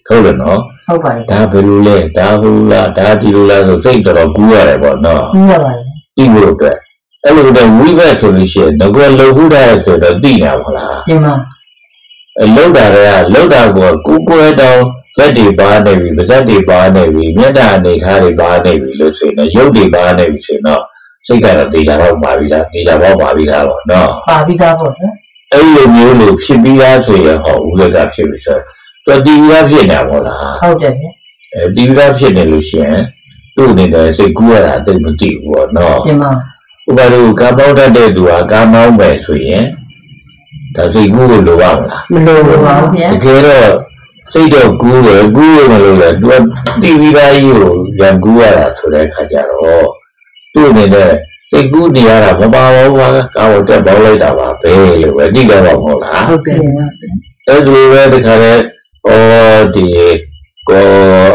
ဟုတ်တယ်နော်ဟုတ်ပါတယ်ဒါဘယ်လိုလဲဒါဟုတ်လားဒါဒီလိုလားဆိုစိတ်တော်ကူးရတယ်ပေါ့နော်ကူးရပါတယ်ဒီလိုအတွက်အဲ့လိုတော့ဝိဘက်ဆိုလို့ရှိရင်ငါကလုံခုတာဆိုတော့သိတာမလားဒီမှာလုံတာကလုံတာကိုကိုကိုယ်တောင်လက်တွေပါနေပြီပါးစပ်တွေပါနေပြီမျက်နှာအနေထားတွေပါနေပြီလို့ဆိုရင်ရုပ်တွေပါနေပြီဆိုတော့စိတ်ကတော့သိတာတော့ပါပြီလားသိတာတော့ပါပြီလားပေါ့နော်ပါပြီးသားပေါ့နော်အဲ့လိုမျိုးလို့ဖြစ်ပြီးသားဆိုရင်ဟောဦးလက်ကဖြစ်ပြီဆိုတော့တီဗီကဖြစ်နေတာပေါ့လားဟုတ်တယ်ဗျတီဗီကဖြစ်နေလို့ရှိရင်သူ့အနေနဲ့စိတ်ကူးရတာသိမသိဘူးပေါ့နော်ဒီမှာဥပမာကားပေါက်တတ်တဲ့သူကကားမောင်းမယ်ဆိုရင်ဒါစိတ်ကူးလို့လိုပါမလားမလိုပါဘူးဗျတကယ်တော့စိတ်တော့ကူးတယ်ကူးလို့မလို့လေသူကတီဗီသားကြီးကိုရန်ကူးရတာဆိုတဲ့အခါကျတော့သူ့အနေနဲ့စိတ်ကူးနေရတာမပါဘူးကွာကားကိုတက်ပေါက်လိုက်တာပါပဲလို့ပဲကြည့်ကြပါမလားဟုတ်ကဲ့အဲ့ဒီလိုပဲတခါလေဒီကို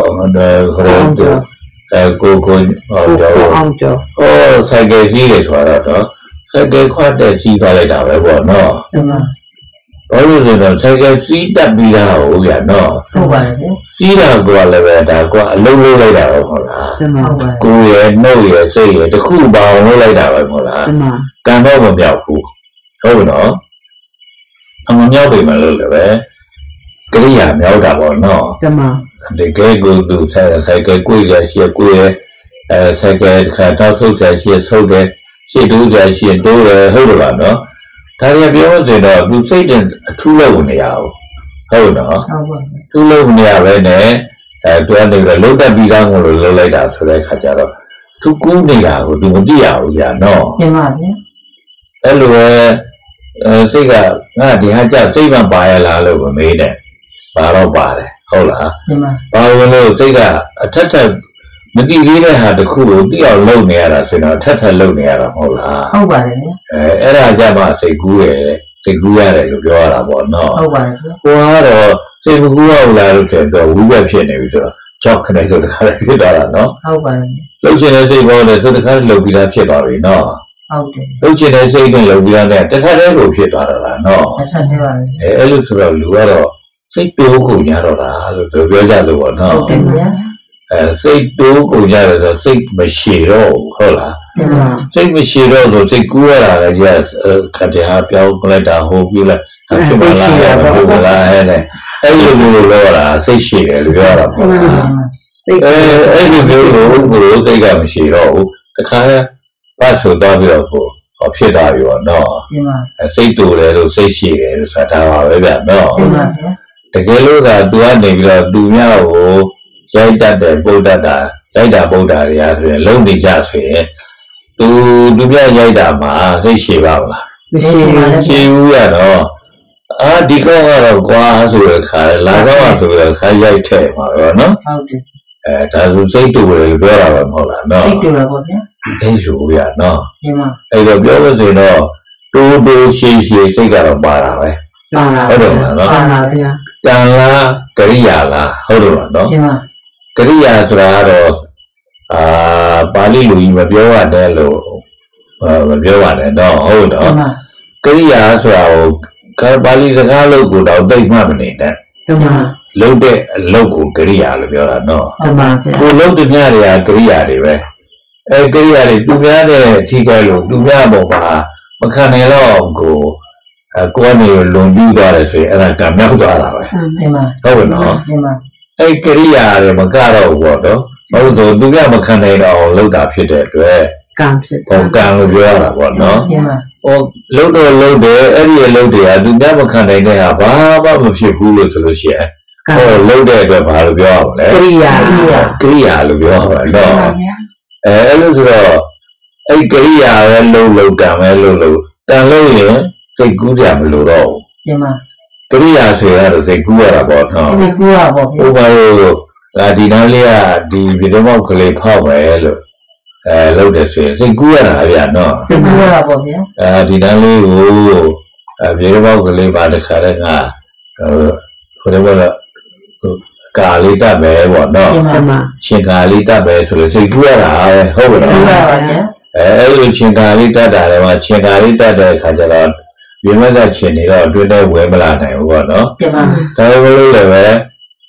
အောင်ကျော်ဆိုင်ကယ်စီးတယ်ဆိုတော့ဆိုင်ကယ်ခွတ်တဲ့စီးသွားလိုက်တာပဲပေါ့နော်ဒီမှာဘာလို့လဲဆိုတော့ဆိုင်ကယ်စီးတက်ပြီးတာဟုတ်ရနော်ဟုတ်ပါတယ်ဗျစီးတာကလည်းပဲဒါကအလုံးလုံးလိုက်တာပဲဟုတ်လားဒီမှာဟုတ်ပါတယ်ကိုယ်ရဲ့နှုတ်ရဲ့စိတ်ရဲ့တစ်ခုပါအောင်လုပ်လိုက်တာပဲဟုတ်လားဒီမှာကံတော့မမြောက်ဘူးဟုတ်နော်အမမြောက်ပြီမလို့လည်းပဲကရိယာမြောက်တာပေါ့နော်ဒီမှာတကယ်ကိုသူဆိုင်ကယ်ကိုယ်ရရှိကိုယ်ရဲ့ဆိုင်ကယ်ခါတော့ဆုပ်ဆရာရှိဆုပ်တယ်ရှေ့တိုးဆရာရှိတိုးတယ်ဟုတ်တယ်ပါနော်ဒါရပြောဆိုတော့သူစိတ်နဲ့အထူးလို့နေရအောင်ဟုတ်နော်ဟုတ်ပါဘူးသူ့လို့နေရပဲနဲ့သူကနေတော့လုံးတက်ပြီးသားကိုလုံးလိုက်တာဆိုတဲ့ခါကျတော့သူကူးနေတာကိုသူမကြည့်ရဘူးကြာနော်ဒီမှာဗျအဲ့လိုပဲစိတ်ကငါဒီဟာကြစိတ်မှပါရလားလို့မမေးနဲ့ပါတော့ပါတယ်ဟုတ်လားဒီမှာဘာလို့စိတ်ကအထက်ထက်မတိသေးတဲ့ဟာတစ်ခုကိုသိအောင်လုပ်နေရတာဆိုတော့ထက်ထက်လုပ်နေရတာမဟုတ်လားဟုတ်ပါတယ်ဗျအဲ့ဒါကြမှာစိတ်ကူးရစိတ်ကူးရတယ်လို့ပြောရတာပေါ့နော်ဟုတ်ပါတယ်ဗျကိုကတော့စိတ်မကူးအောင်လားလို့ဆိုတော့ဝိဘက်ဖြစ်နေပြီဆိုတော့ကြောက်ခနဲ့ဆိုတခါဖြစ်သွားတာနော်ဟုတ်ပါတယ်လှုပ်ချင်တဲ့စိတ်ပေါ်လည်းဆိုတခါလှုပ်ပြီးသားဖြစ်သွားပြီနော်ဟုတ်တယ်လှုပ်ချင်တဲ့စိတ်နဲ့လှုပ်ပြီးသားနဲ့တစ်ခါတည်းကိုဖြစ်သွားတာလားနော်အဆက်နေပါလေအဲ့လိုဆိုတော့လူကတော့စိတ်တိုးကုန်ကြတော့တာလို့ပြောကြလို့ပေါ့နော်ဟုတ်တယ်ဗျစိတ်တိုးကုန်ကြတယ်ဆိုစိတ်မရှိတော့ဟုတ်လားဒီမှာစိတ်မရှိတော့ဆိုစိတ်ကူးရတာလည်းကြီးခတ်တရားပြောင်းလိုက်တာဟိုပြလိုက်စိတ်ရှိရတော့ဟုတ်လားအဲ့လိုမျိုးလို့ပြောတာစိတ်ရှိတယ်လို့ပြောတာပေါ့အဲ့လိုမျိုးကိုစိတ်ကမရှိတော့ဘူးတခါပတ်ဆိုတော့ပြီးတော့ကိုဖြစ်တာပြီပေါ့နော်ဒီမှာစိတ်တူတယ်လို့စိတ်ရှိတယ်လို့ဆိုတာပါပဲဗျနော်ဒီမှာဗျတကယ်လို့ကသူကနေပြီးတော့သူများကိုရိုက်တတ်တဲ့ပုဒ်တတ်တာရိုက်တာပုဒ်တာတွေအားဆိုရင်လုံးနေကြဆိုရင်သူများရိုက်တာမှာစိတ်ရှိပါမလားမရှိပါနဲ့ရှိဘူးရတော့ဒီကောက်ကတော့ကွာဆိုတဲ့ခါလာတော့ဆိုတဲ့ခါရိုက်ထဲမှာတော့နော်ဟုတ်တယ်ဒါဆိုစိတ်တူတယ်ပြောတာပဲမဟုတ်လားနော်သိတူပါပေါ့ဗျာအဲ့လိုရနော်ဒီမှာအဲ့တော့ပြောလို့ဆိုရင်တော့တူရှိစိတ်ကတော့ပါတာပဲပါလာဟုတ်တယ်မလားနော်ပါလာဗျာကံလားကရိယာလားဟုတ်တယ်မလားနော်ဒီမှာကရိယာဆိုတာကတော့ပါဠိလိုကြီးမပြောရတဲ့လို့မပြောရနဲ့တော့ဟုတ်တော့ဒီမှာကရိယာဆိုတာကိုပါဠိစကားလို့ကိုတော့သိမှမနေနဲ့ဒီမှာလုံးတဲ့အလုပ်ကိုကရိယာလို့ပြောတာနော်ဒီမှာဗျာကိုလုံးတမျှတွေကကရိယာတွေပဲကရိယာတွေသူများတဲ့ထိခိုက်လို့သူများပေါ်မှာမခံနိုင်တော့ကိုကနေလွန်ပြီးသွားတယ်ဆိုရင်အဲ့ဒါကမြောက်သွားတာပဲဒီမှာဟုတ်ကဲ့နော်ဒီမှာကရိယာတွေမကတော့ဘူးပေါ့နော်ဟုတ်တော့သူကမခံနိုင်တော့လောက်တာဖြစ်တဲ့အတွက်ကံဖြစ်ကံလို့ပြောရတာပေါ့နော်ဒီမှာလောက်တော့လောက်တယ်အဲ့ဒီအလုပ်တွေကသူများမခံနိုင်တဲ့ဟာဘာမှမဖြစ်ဘူးလို့ဆိုလို့ရှိရင်လောက်တဲ့အတွက်ဘာလို့ပြောရမလဲကရိယာကရိယာလို့ပြောရမှာနော်အဲ့လိုဆိုတော့အဲ့ကရိယာပဲလောက်ကံပဲလောက်တန်လို့ရင်စိတ်ကူးကြမလို့တော့ဒီမှာကရိယာဆိုရတော့စိတ်ကူးရတာပေါ့နော်ဒီကူရပေါ့ဗျာဥပမာလို့ဒီနားလေးကဒီဗီဒီယိုကလေးဖောက်မယ်လို့လုပ်တယ်ဆိုရင်စိတ်ကူးရတာဗျာနော်ဒီကူရပေါ့ဗျာဒီနားလေးကိုဗီဒီယိုကလေးပါတစ်ခါတည်းကခေါ်တယ်ပေါ့ကာလေးတတ်မယ်ပေါ့နော်ဒီမှာရှင်ကာလေးတတ်မယ်ဆိုလို့စိတ်ကူးရတာပဲဟုတ်ကဲ့ကူရနော်ပါဗျာအဲ့လိုရှင်ကာလေးတတ်တာလည်းရှင်ကာလေးတတ်တဲ့အခါကျတော့ဒီမဲ့ကရှင်နေတော့အတွင်းထဲဝဲမလာနိုင်ဘူးပေါ့နော်ဒီမှာဒါပေမဲ့လို့လည်း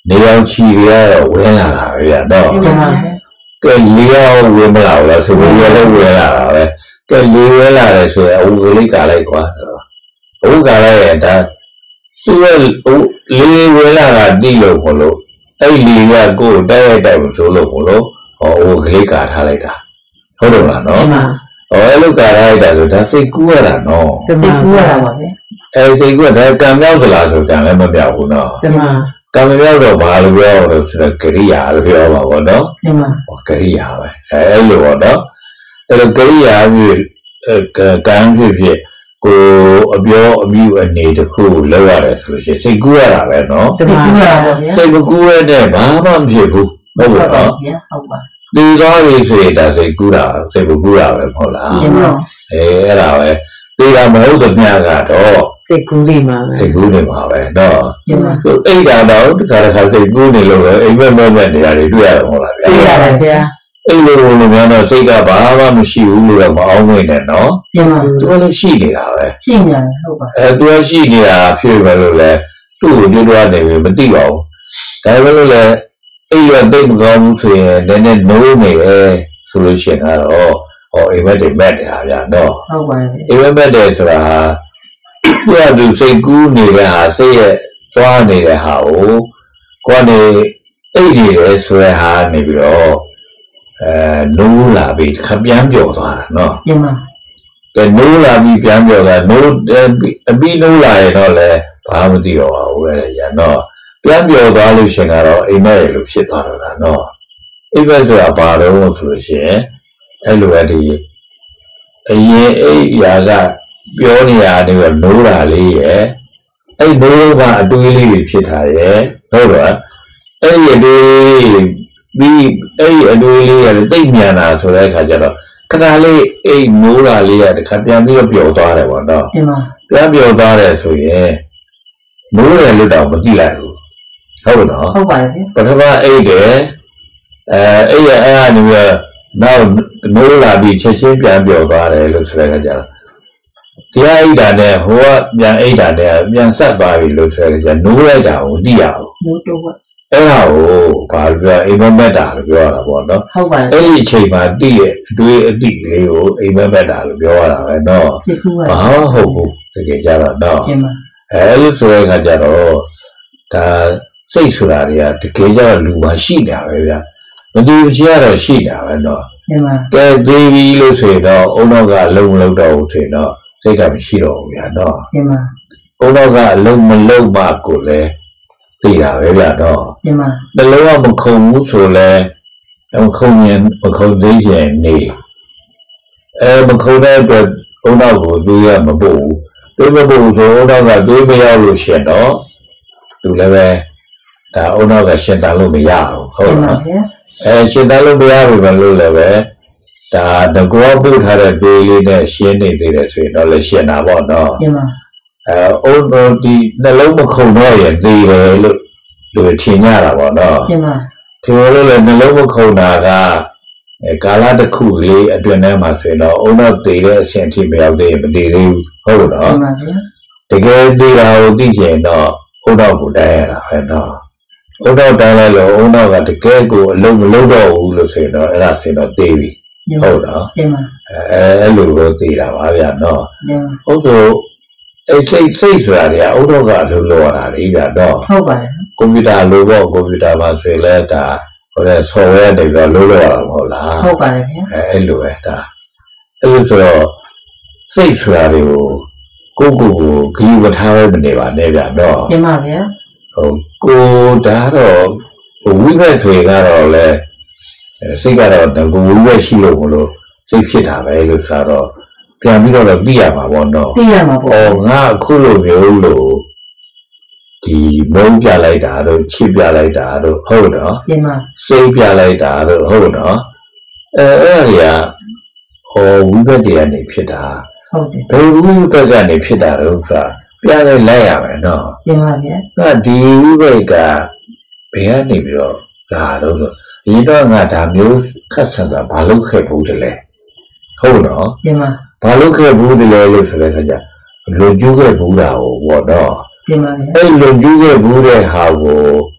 နေအောင်ချီရတော့ဝင်လာတာပဲတော့ကဲလီအောင်ဝင်မလာဘူးလားဆိုပြီးလည်းဝင်လာတာပဲကဲလီဝင်လာတယ်ဆိုရင်အဝကလေးကလိုက်ကွာအဝကလိုက်ရတာသူကလီဝင်လာတာတိလို့ခေါ်လို့အဲ့လီကကိုယ်တိုက်ရိုက်တိုက်မဆိုလို့ခေါ်လို့အဝကလေးကထားလိုက်တာဟုတ်တယ်လားနော်အဲ့လိုကလိုက်တာဆိုဒါစိတ်ကူးရတာနော်စိတ်ကူးရတာပါပဲအဲ့စိတ်ကူးဒါကံမြောက်သလားဆိုကံလည်းမပြောက်ဘူးနော်ကံမြောက်တော့ဘာလို့ပြောလို့ဆိုတော့ကရိယာလို့ပြောပါဘောနော်ကရိယာပဲအဲ့လိုပေါ့နော်အဲ့လိုကရိယာကြီးကံဖြစ်ဖြစ်ကိုအပြောအမြူအနေတစ်ခုလောက်ရတယ်ဆိုလို့ရှိရင်စိတ်ကူးရတာပဲနော်စိတ်ကူးရတာပါဗျာစိတ်မကူးရတဲ့ဘာမှမဖြစ်ဘူးဟုတ်ပါတော့ဟုတ်ပါဒီတော့ဒီဆိုရင်ဒါစိတ်ကူးတာစိတ်မကူးတာပဲမဟုတ်လားအဲ့ဒါပဲဒီကမဟုတ်တဲ့မြတ်ကတော့စိတ်ကူးနေမှာပဲစိတ်ကူးနေမှာပဲနော်အိတ်တာတော့ဒီကရခါစိတ်ကူးနေလို့ပဲအိမ်မက်မဲ့နေရာတွေတွေ့ရတယ်ဟုတ်လားဗျာတွေ့ရတယ်ဗျာအဲ့လိုလိုမျိုးတော့စိတ်ကဘာမှမရှိဘူးလို့တော့မအောင်ဝင်နဲ့နော်သူကလည်းရှိနေတာပဲရှိနေတယ်ဟုတ်ပါသူကရှိနေတာဖြစ်ပဲလို့လဲသူ့ကိုကြွသွားနေပြီမသိပါဘူးဒါပဲလို့လဲအဲ့ရတိတ်မကောင်းဘူးဆိုရင်လည်းနဲ့နိုးနေတယ်ဆိုလို့ရှိရင်တော့အိမ်မက်တွေမက်နေတာဗျာနော်ဟုတ်ပါဘူးအိမ်မက်တယ်ဆိုတာသူကသူစိတ်ကူးနေတဲ့ဟာစိတ်ရဲ့သွားနေတဲ့ဟာကိုကိုယ်နေအိတ်နေတယ်ဆိုရဟာနေပြီးတော့နိုးလာပြီးခပြန်ပြော့သွားတာနော်ပြန်ပါကဲနိုးလာပြီးပြန်ပြော့တာနိုးအပြီးနိုးလာရင်တော့လည်းဘာမှမသိတော့ပါဘူးလေရနော်ပြန်ပြော့သွားလို့ရှင်ကတော့အိမ်မက်လို့ဖြစ်သွားတော့တာနော်အိမ်မက်ဆိုတာဘာလို့ဆိုလို့ရှိရင်အဲ့လိုအဒီအရင်အိမ်ရာကပြောနေရတယ်ကနိုးတာလေးရဲ့အဲ့နိုးကအတွေးလေးတွေဖြစ်တာရဲ့ဟုတ်တော့အဲ့ဒီအတွေးပြီးအဲ့ဒီအတွေးလေးရတယ်တိတ်မြန်တာဆိုတဲ့အခါကျတော့ခဏလေးအိမ်နိုးတာလေးရတခါပြန်ပြီးတော့ပျော်သွားတယ်ပေါ့နော်ပြန်ပျော်သွားတယ်ဆိုရင်နိုးတယ်လို့တော့မသိလိုက်ဘူးဟုတ်နော်ဟုတ်ပါတယ်ပထမအိတ်တယ်အဲ့ရအဲ့အနေနဲ့နောက်နိုးလာပြီးချက်ချင်းပြန်ပျော်သွားတယ်လို့ဆိုတဲ့အခါကျတော့တရားအိတ်တာနဲ့ဟိုကပြန်အိတ်တာနဲ့ပြန်ဆက်သွားပြီလို့ဆိုတဲ့အခါကျနိုးလိုက်တာကိုသိရအောင်နိုးတော့အဲ့ဒါကိုဘာပြောအိမ်မက်မက်တာလို့ပြောရတာပေါ့နော်ဟုတ်ပါတယ်အဲ့ဒီအချိန်မှာတည့်ရဲ့အတွေးအတိလေးကိုအိမ်မက်မက်တာလို့ပြောရတာပဲနော်ဘာဟုတ်ဘူးတကယ်ကြတော့နော်အဲ့လိုဆိုတဲ့အခါကျတော့ဒါစိတ်ဆိုတာတွေကတကယ်ကြတော့လူမှာရှိနေတာပဲဗျာမသိဘူးချင်တော့ရှိနေတာပဲနော်ကဲသေးပြီလို့ဆိုရင်တော့အုံတော့ကအလုံးမလုံးတော့ဘူးဆိုရင်တော့စိတ်ကမရှိတော့ဘူးဗျာနော်အုံတော့ကအလုံးမလုံးမှကိုလည်းသိတာပဲဗျာတော့နှလုံးကမခုန်ဘူးဆိုလဲမခုန်ရင်မခုန်သေးရင်နေမခုန်တဲ့အတွက်အုံတော့ကိုတွေးရမပို့ဘူးတွေးမပို့ဆိုအုံတော့ကတွေးမရောက်လို့ရှင်တော့သူလည်းပဲဒါအုံတော့ကရှင်တန်လို့မရဘူးဟုတ်လားရှင်တန်လို့မရဘူးပဲလို့လည်းပဲဒါတကောပို့ထားတဲ့တွေးလေးနဲ့ရှင်းနေသေးတယ်ဆိုရင်တော့လည်းရှင်တာပေါ့နော်အုံတော့ဒီနှလုံးမခုန်တော့ရင်သိတယ်လို့လူထင်ကြတာပေါ့နော်ထင်လို့လည်းနှလုံးမခုန်တာကကာလတစ်ခုလေးအတွင်းထဲမှာဆိုရင်တော့အုံတော့သိတဲ့အဆင့်အထိမရောက်သေးရင်မသိသေးဘူးဟုတ်တော့တကယ်သိတာကိုသိချင်တော့အုံတော့ကိုတိုင်းရတာပဲနော်အုံတော့တိုင်းလိုက်လို့အုံတော့ကတကယ်ကိုအလုံးမလုံးတော့ဘူးလို့ဆိုရင်တော့အဲ့ဒါဆိုရင်တော့သိပြီဟုတ်တော့အဲ့လိုတော့သိတာပါဗျာနော်ဟုတ်ဆိုအဲ့စိတ်ဆိုတာတွေအုံတော့ကအလုံးလောရတာလေဗျာတော့ဟုတ်ပါတယ်ကွန်ပျူတာလိုပေါ့ကွန်ပျူတာမှာဆိုရင်လည်းဒါဟိုတဲ့ software တွေတော့လုံးလောရတာမဟုတ်လားဟုတ်ပါတယ်ဗျာအဲ့လိုပဲဒါအဲ့လိုဆိုတော့စိတ်ဆိုတာတွေကိုခီးဝထားပဲမနေပါနဲ့ဗျာတော့ရှင်းပါဗျာဟုတ်ကိုဒါတော့ဝိဘက်ဆိုရင်ကတော့လေစိတ်ကတော့ကိုဝိဘက်ရှိလို့မလို့စိတ်ဖြစ်တာပဲလို့ဆိုတော့ပြန်ပြီးတော့သိရမှာပေါ့နော်သိရမှာပေါ့ငါအခုလိုမျိုးလို့ဒီမုန်းပြလိုက်တာတို့ချစ်ပြလိုက်တာတို့ဟုတ်နော်ရှင်းပါစိတ်ပြလိုက်တာတို့ဟုတ်နော်အဲ့ဒီကဝိဘက်တွေကနေဖြစ်တာဟုတ်တယ်ဘယ်ဝိဘက်ကနေဖြစ်တာလို့ဆိုတာပြလိုက်ရမယ်နော်ရှင်းပါဗျာဒီဝိဘက်ကဘယ်ကနေပြီးတော့လာတော့ဆိုဒီတော့ငါဒါမျိုးခက်ဆန်တာဘာလို့ခဲ့ဘူးတလဲဟုတ်နော်ရှင်းပါဘာလို့ခဲ့ဘူးတလဲလို့ဆိုတဲ့အခါကျလွန်ကျူးခဲ့ဘူးတာကိုပေါ့နော်ရှင်းပါဗျာအဲ့လွန်ကျူးခဲ့ဘူးတဲ့ဟာကို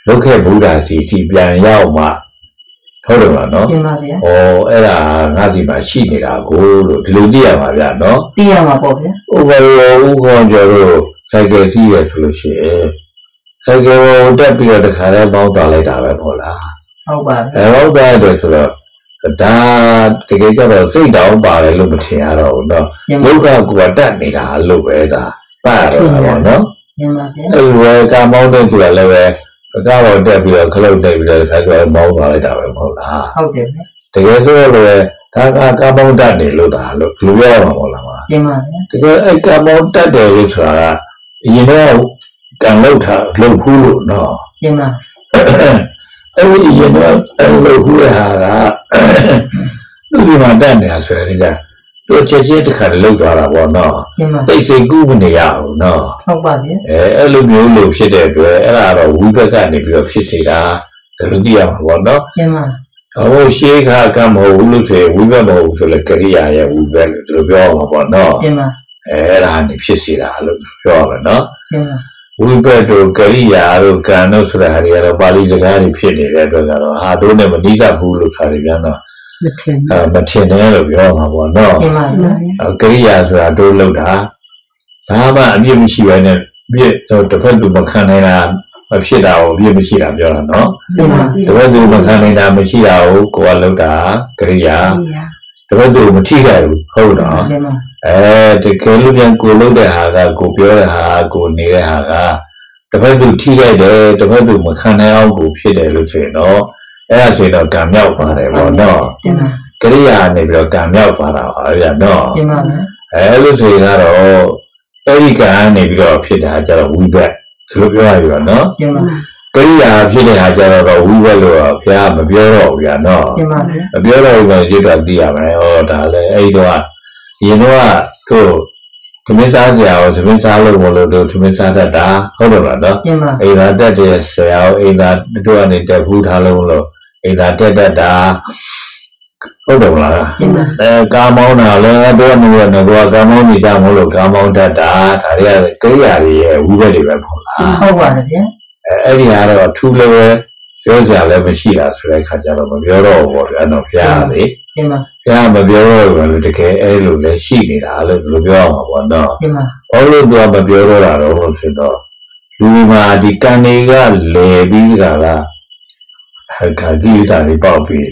လုတ်ခဲ့ဗုဒ္ဓစီအထိပြန်ရောက်မှဟုတ်တယ်မလားနော်တင်ပါဗျာဩအဲ့ဒါငါဒီမှာရှိနေတာကိုလို့ဒီလိုသိရမှာဗျာနော်သိရမှာပေါ့ဗျာဥပမာဥခေါ်ကြတော့စိုက်ကယ်စီးရဆိုလို့ရှိရင်စိုက်ကယ်ကိုတက်ပြီးတော့တခါတည်းပေါင်းသွားလိုက်တာပဲပေါ့လားဟုတ်ပါဗျာပေါင်းသွားတယ်ဆိုတော့ဒါတကယ်ကြတော့စိတ်တောင်ပါတယ်လို့မထင်ရတော့ဘူးနော်လောကကိုယ်ကတက်နေတာလို့ပဲဒါပါတယ်ပေါ့နော်တင်ပါဗျာအဲ့လိုကာမောင်းတဲ့သူကလည်းပဲကားတော့တက်ပြီးတော့ခလုတ်တက်ပြီးတော့တခါကျတော့မောင်းသွားလိုက်တာပဲမဟုတ်လားဟုတ်တယ်ဗျာတကယ်ဆိုတော့လည်းဒါကကာမောင်းတက်နေလို့ဒါလို့လူပြောရမှာမဟုတ်လားတင်ပါဗျာတကယ်အဲ့ကာမောင်းတက်တယ်လို့ဆိုတာကအရင်တော့ကံလောက်တာလောက်ဖူးလို့နော်တင်ပါအဲ့ဒီရင်တော့အဲ့လိုခူးရတာကသူဒီမှာတက်နေတာဆိုရင်ကသူချက်ချင်းတစ်ခါလောက်သွားတာပေါ့နော်တင်ပါသိစိတ်ကူးမနေရဘူးနော်ဟုတ်ပါဗျာအဲ့လိုမျိုးလို့ဖြစ်တဲ့အတွက်အဲ့ဒါတော့ဝိဘက်ကနေပြီးတော့ဖြစ်စေတာဒါလိုသိရမှာပေါ့နော်တင်ပါဟိုရှေးခါကမဟုတ်ဘူးလို့ဆိုရင်ဝိဘက်မဟုတ်ဘူးဆိုလည်းကရိယာရဲ့ဝိဘက်လို့ပြောရမှာပေါ့နော်တင်ပါအဲ့ဒါနေဖြစ်စေတာလို့ပြောရမှာနော်တင်ပါဝိဘက်တို့ကရိယာတို့ကံတို့ဆိုတာဟာတွေကတော့ပါဠိစကားတွေဖြစ်နေတဲ့အတွက်ကတော့ဟာတို့နဲ့မနိစ္စဘူးလို့ဆိုတယ်ဗျာနော်မထင်မထင်တယ်လို့ပြောမှာပေါ့နော်တင်ပါဗျာကရိယာဆိုတာတို့လောက်တာဘာမှအပြစ်မရှိဘဲနဲ့ပြည့်တော့တစ်ဖက်သူမခံနိုင်တာမဖြစ်တာကိုပြည့်မရှိတာပြောတာနော်တင်ပါတစ်ဖက်သူမခံနိုင်တာမရှိတာကိုကိုယ်ကလောက်တာကရိယာတစ်ဖက်သူမထိခဲ့ဘူးဟုတ်တော့တင်ပါတကယ်လို့ပြန်ကိုလောက်တဲ့ဟာကကိုပြောတဲ့ဟာကိုနေတဲ့ဟာကတစ်ဖက်သူထိခဲ့တယ်တစ်ဖက်သူမခံနိုင်အောင်ကိုဖြစ်တယ်လို့ဆိုရင်တော့အဲ့ဒါဆိုရင်တော့ကံမြောက်ပါတယ်ပေါ့နော်တင်ပါကရိယာနေပြီးတော့ကံမြောက်ပါတာအဲ့ဒါနော်တင်ပါဗျာအဲ့လိုဆိုရင်ကတော့အဲ့ဒီကံနေပြီးတော့ဖြစ်တာကျတော့ဝိဘက်လို့ပြောရပြီတော့နော်တင်ပါကရိယာဖြစ်တဲ့ဟာကျတော့ဝိဘက်လို့ဘုရားမပြောတော့ဘူးဗျာနော်တင်ပါဗျာမပြောတော့ဘူးပဲဒီတော့သိရမယ်ဟောဒါလည်းအဲ့ဒီတော့ရင်တော့သူ့သမင်းစားစရာကိုသမင်းစားလို့မလို့တို့သမင်းစားတတ်တာဟုတ်တယ်လားနော်တင်ပါအိမ်သာတက်တဲ့ဆရာကိုအိမ်သာတို့ကနေတက်ဖူးထားလို့လို့အိမ်သာတက်တတ်တာဟုတ်တယ်မလားတင်ပါကာမောင်းတာလည်းတို့နေရတော့ကာမောင်းနေကြမလို့ကာမောင်းတတ်တာဒါတွေကကိရိယာတွေရဲ့ဝိဘက်တွေပဲပေါ့လားဟုတ်ပါတယ်ဗျာအဲ့ဒီဟာတော့ထူးလည်းပဲပြောကြလည်းမရှိတာဆိုတဲ့ခါကျတော့မပြောတော့ဘူးဗျာတော့ဖျားလေတင်ပါဖျားမပြောတော့ဘူးတကယ်အဲ့လိုလည်းရှိနေတာလို့ဘယ်လိုပြောရမှာပေါ့နော်တင်ပါဘာလို့သူကမပြောတော့တာတော့ဆိုတော့လူမှာဒီကံတွေကလေပြီးကြတာခါကြည့်တာတွေပေါ့ပြီး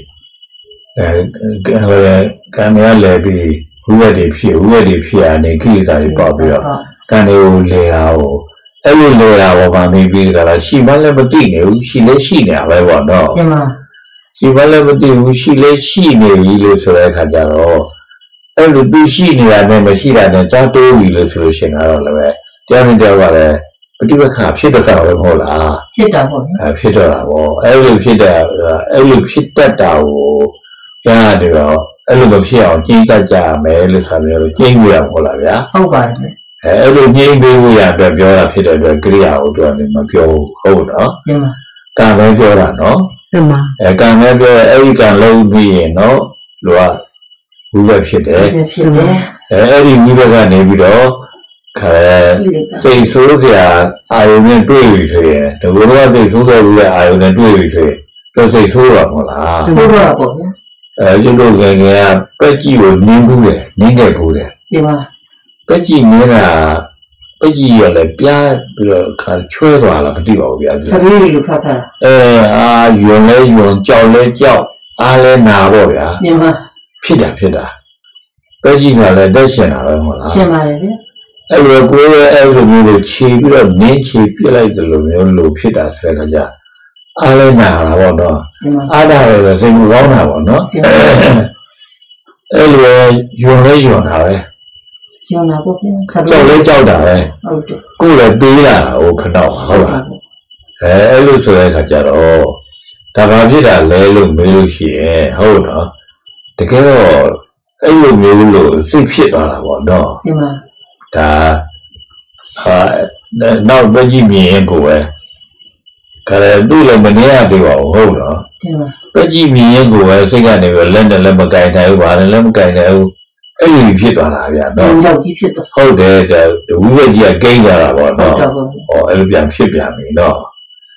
ကံတွေကလေပြီးဝိဝက်တွေဖြစ်ရနေခိတာတွေပေါ့ပြီးတော့ကံတွေကိုလေတာကိုအဲ့လိုလေတာဘောမှာနေပြီးကြတာရှိမှလည်းမသိနေဘူးရှိလည်းရှိနေတာပဲပေါ့နော်တင်ပါရှိမှလည်းမသိဘူးရှိလည်းရှိနေပြီလို့ဆိုတဲ့အခါကျတော့အဲ့လိုသူရှိနေတာနဲ့မရှိတာနဲ့တားတိုးပြီလို့ဆိုလို့ရှိရင်တော့လည်းတရားနဲ့တရားကလည်းပฏิပက္ခဖြစ်တော့ပဲမဟုတ်လားဖြစ်တာပေါ့ဗျာဖြစ်တော့တာပေါ့အဲ့လိုဖြစ်တတ်တာကိုကြားတယ်တော့အဲ့လိုမဖြစ်အောင်ကြီးတတ်ကြမယ်လို့ဆိုပြီးတော့ကြီးရဟုတ်လားဗျာဟုတ်ပါတယ်အဲ့လိုကြီးပေးဖို့ရအတွက်ပြောတာဖြစ်တဲ့အတွက်ကိရိယာကိုတော့မပြောဟုတ်တော့တင်ပါကံပဲပြောတာနော်တင်ပါကံပဲပြောအဲ့ဒီကံလုံးပြီးရင်နော်လူကဝိဘက်ဖြစ်တယ်ဖြစ်တယ်အဲ့ဒီဝိဘက်ကနေပြီးတော့စိတ်ဆိုးစရာအာယုန်နဲ့တွေ့ပြီဆိုရင်ဒီလိုတော့စိတ်ဆိုးတဲ့လူရဲ့အာယုန်နဲ့တွေ့ပြီဆိုရင်တော့စိတ်ဆိုးတော့မဟုတ်လားဆိုတော့ပေါ့ဗျာကျွတ်တို့ငယ်ငယ်ကပက်ကြီးကိုနင်းဘူးတယ်နင်းခဲ့ဘူးတယ်တင်ပါပက်ကြီးနင်းတာပက်ကြီးရလည်းပြားပြီးတော့ခါချွဲသွားလားမသိပါဘူးဗျာစပင်းလေးကိုဖတ်ထားတာယွန်လဲယွန်ကြောက်လဲကြောက်အားလဲနာပေါ့ဗျာတင်ပါဖြစ်တာပက်ကြီးကလည်းတက်ရှင်တာပဲမဟုတ်လားရှင်းပါတယ်ဗျာအဲ့လိုကိုယ်ရဲ့အဲ့လိုမျိုးကိုခြေပြီးတော့နင်းခြေပြစ်လိုက်တယ်လို့မျိုးလို့ဖြစ်တာဆိုတဲ့အခါကျအားလဲနာတာပေါ့နော်တင်ပါအားနာတယ်စိတ်မကောင်းတာပေါ့နော်အဲ့လိုယွန်လဲယွန်တာပဲရှင်းတာပေါ့ဗျာကြောက်လဲကြောက်တာပဲဟုတ်တယ်ကိုယ်လည်းပေးလာတာဟိုခဏဟုတ်လားအဲ့လိုဆိုတဲ့အခါကျတော့ဒါဘာဖြစ်တာလဲလို့မေးလို့ရှိရင်ဟုတ်နော်တကယ်တော့အဲ့လိုမျိုးလို့စိတ်ဖြစ်သွားတာပေါ့နော်တင်ပါဒါနောက်ပဲကြည့်မြင်ရင်ကိုပဲခါတယ်သူ့လည်းမနေရသေးပါဘူးဟုတ်နော်တင်ပါပဲကြည့်မြင်ရင်ကိုပဲစိတ်ကနေပြီးလက်နဲ့လက်မကင်နိုင်ဘူးဗာလည်းမကင်နိုင်ဘူးအဲ့လိုဖြစ်သွားတာဗျာနော်ကြောက်ကြီးဖြစ်တော့ဟုတ်တယ်ဝိဝက်ကြီးကကိန်းကြတာပေါ့နော်ဟုတ်တော့ဟောအဲ့လိုပြန်ဖြစ်ပြန်ပြီနော်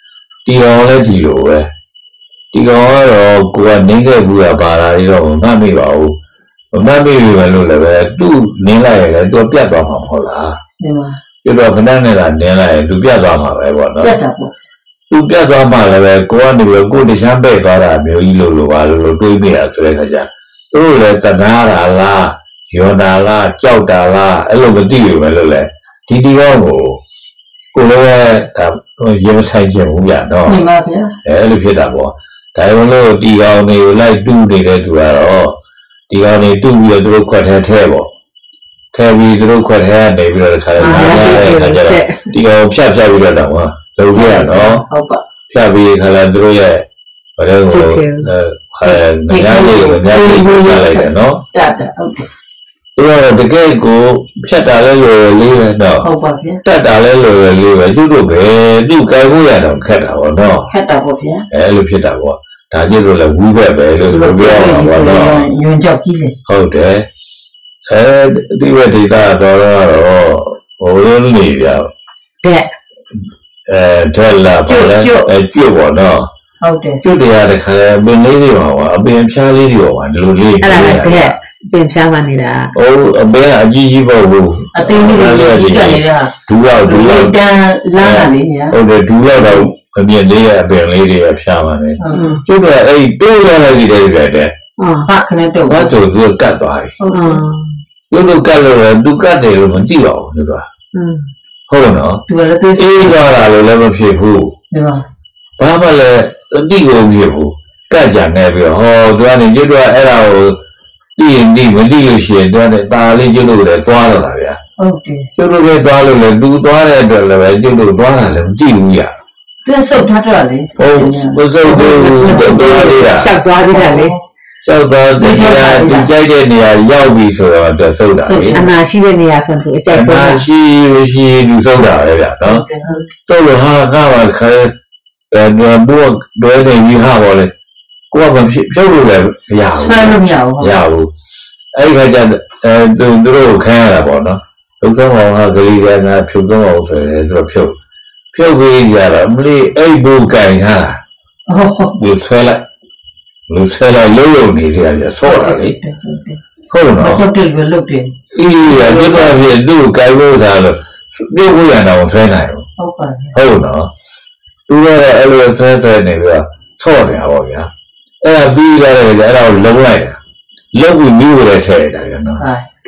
တီကောင်လည်းဒီလိုပဲတီကောင်ကတော့ကိုကနင်းခဲ့ဘူးရပါလာပြီးတော့မမှတ်မိပါဘူးမမှတ်မိပြီပဲလို့လည်းပဲသူ့နင်းလိုက်ရလေသူပြတ်သွားမှာမဟုတ်လားဒီမှာပြတော့ခဏနဲ့သာနင်းလိုက်ရင်သူပြတ်သွားမှာပဲပေါ့နော်ပြတ်တာပေါ့သူပြတ်သွားမှလည်းပဲကိုကနေပြီးကိုတခြားပဲ့သွားတာမျိုးကြီးလို့ပါလို့တွေးမိတာဆိုတဲ့ခါကျသူတို့လည်းတနာတာလားယောနာလားကြောက်တာလားအဲ့လိုမသိဘူးပဲလို့လေဒီတီကောင်ကိုလည်းရေမဆိုင်ချင်ဘူးဗျာနော်မှန်ပါဗျာအဲ့လိုဖြစ်တာပေါ့ဒါပေမဲ့လို့တီကောင်တွေကိုလိုက်တူးနေတဲ့သူကတော့တီကောင်တွေတူးပြီးတော့သူတို့ခွက်ထဲပေါ့ထဲပြီးသူတို့ခွက်ထဲကနေပြီးတော့ခါလာတဲ့ခါကျတော့တီကောင်ဖြတ်ပြီးတော့တော့လုံပြရနော်ဟုတ်ပါဖြတ်ပြီးခါလာသူတို့ရဲ့ဘာလဲဟိုညာလေးကိုလိုက်တယ်နော်တတ်တယ်ဟုတ်တယ်သူကတော့တကယ်ကိုဖြတ်တာလဲလိုလေးပဲတော့ဟုတ်ပါဗျာတတ်တာလဲလိုလေးပဲသူတို့ပဲသူကြိုင်ဖို့ရတော့ခက်တာပေါ့နော်ခက်တာပေါ့ဗျာအဲ့လိုဖြစ်တာပေါ့ဒါကြည့်လို့လည်းဝူးပဲပဲလို့ပြောတာပေါ့နော်ညွန်ကြောက်ကြီးလေဟုတ်တယ်ဒီဝဒေတာတော့ဟိုလိုနေပြတဲ့ထဲလာပါလဲကျွတ်ပေါ့နော်ဟုတ်တယ်ကျွတ်တရားတစ်ခါလဲမင်းလေးတွေပါအပင်ဖြားလေးတွေပါဒီလိုလေးအဲ့ဒါတဲ့ပင်ဖြားမှနေတာ။အိုးအမေကအကြီးကြီးပေါ့ဘူး။အသေးလေးတွေကြီးကြနေတာ။ဒူလောက်တန်လာတာလေညာ။ဟုတ်တယ်ဒူလောက်တော့အမြင့်လေးရဲ့အပင်လေးတွေဖြားမှနေ။ကျုပ်ကအဲ့တိုးရလိုက်ကြည့်တယ်တဲ့။ဟာခနဲ့တော့ဘာဆိုသူကတ်သွားပြီ။ဟုတ်။ကျုပ်တို့ကတ်လို့သူကတ်တယ်လို့မသိပါဘူးသူက။ဟုတ်နော်။သူကလည်းအေးသွားတာလို့လည်းမဖြစ်ဘူး။ဒီမှာဘာမှလည်းအတိကိုမဖြစ်ဘူး။ကတ်ကြနေပြီးဟောသူကနေကျုပ်တို့အဲ့ဒါကိုဒီမသိလို့ရှိရင်တော့တာလေးကျုပ်တို့လည်းသွားတော့တာဗျာဟုတ်တယ်ကျုပ်တို့လည်းသွားလို့လည်းသူသွားတဲ့အတွက်လည်းပဲကျုပ်တို့သွားတာလည်းမကြည့်ဘူးရသူဆုတ်ထားတော့လေဟုတ်မဆုတ်ဘူးသွားသေးတာရှောက်သွားသေးတာလေရှောက်သွားတဲ့နေရာဒီကြိုက်တဲ့နေရာရောက်ပြီဆိုတော့သူဆုတ်တာလေအနာရှိတဲ့နေရာဆိုသူအကြိုက်ဆုံးအနာရှိသူဆုတ်တာပဲဗျာနော်ဆုတ်လို့ဟာငါ့မှာခါဘိုးတွဲနေပြီးဟာပေါ့လေကိုကမဖြစ်ဖြုတ်လို့လည်းမရဘူးဆွဲလို့မရဘူးမရဘူးအဲ့ဒီခါကျသူတို့ခံရတာပေါ့နော်ဒုက္ခမောင်ဟာဂလိကနာဖြုတ်တော့အောင်ဆိုရင်သူတို့ဖြုတ်ပြီးကြတော့မလေးအဲ့ဘူကန်ဟာလူဆွဲလိုက်လုံးနေကြရဆော့တာလေဟုတ်နော်တော့တယ်ပဲလုပ်တယ်အေးရဒီတော့ပြသူ့ကိုင်ဖို့တာလို့ပြုတ်ဖို့ရတော့ဆွဲနိုင်ဘူးဟုတ်ပါဘူးဟုတ်နော်သူကလည်းအဲ့လိုဆွဲနေပြီးတော့ဆော့နေတာပေါ့ဗျာအဲ့ဒါပြီးကြတယ်အဲ့ဒါကိုလုံးလိုက်တာလုံးပြီးမိရတဲ့ထဲတာကနော်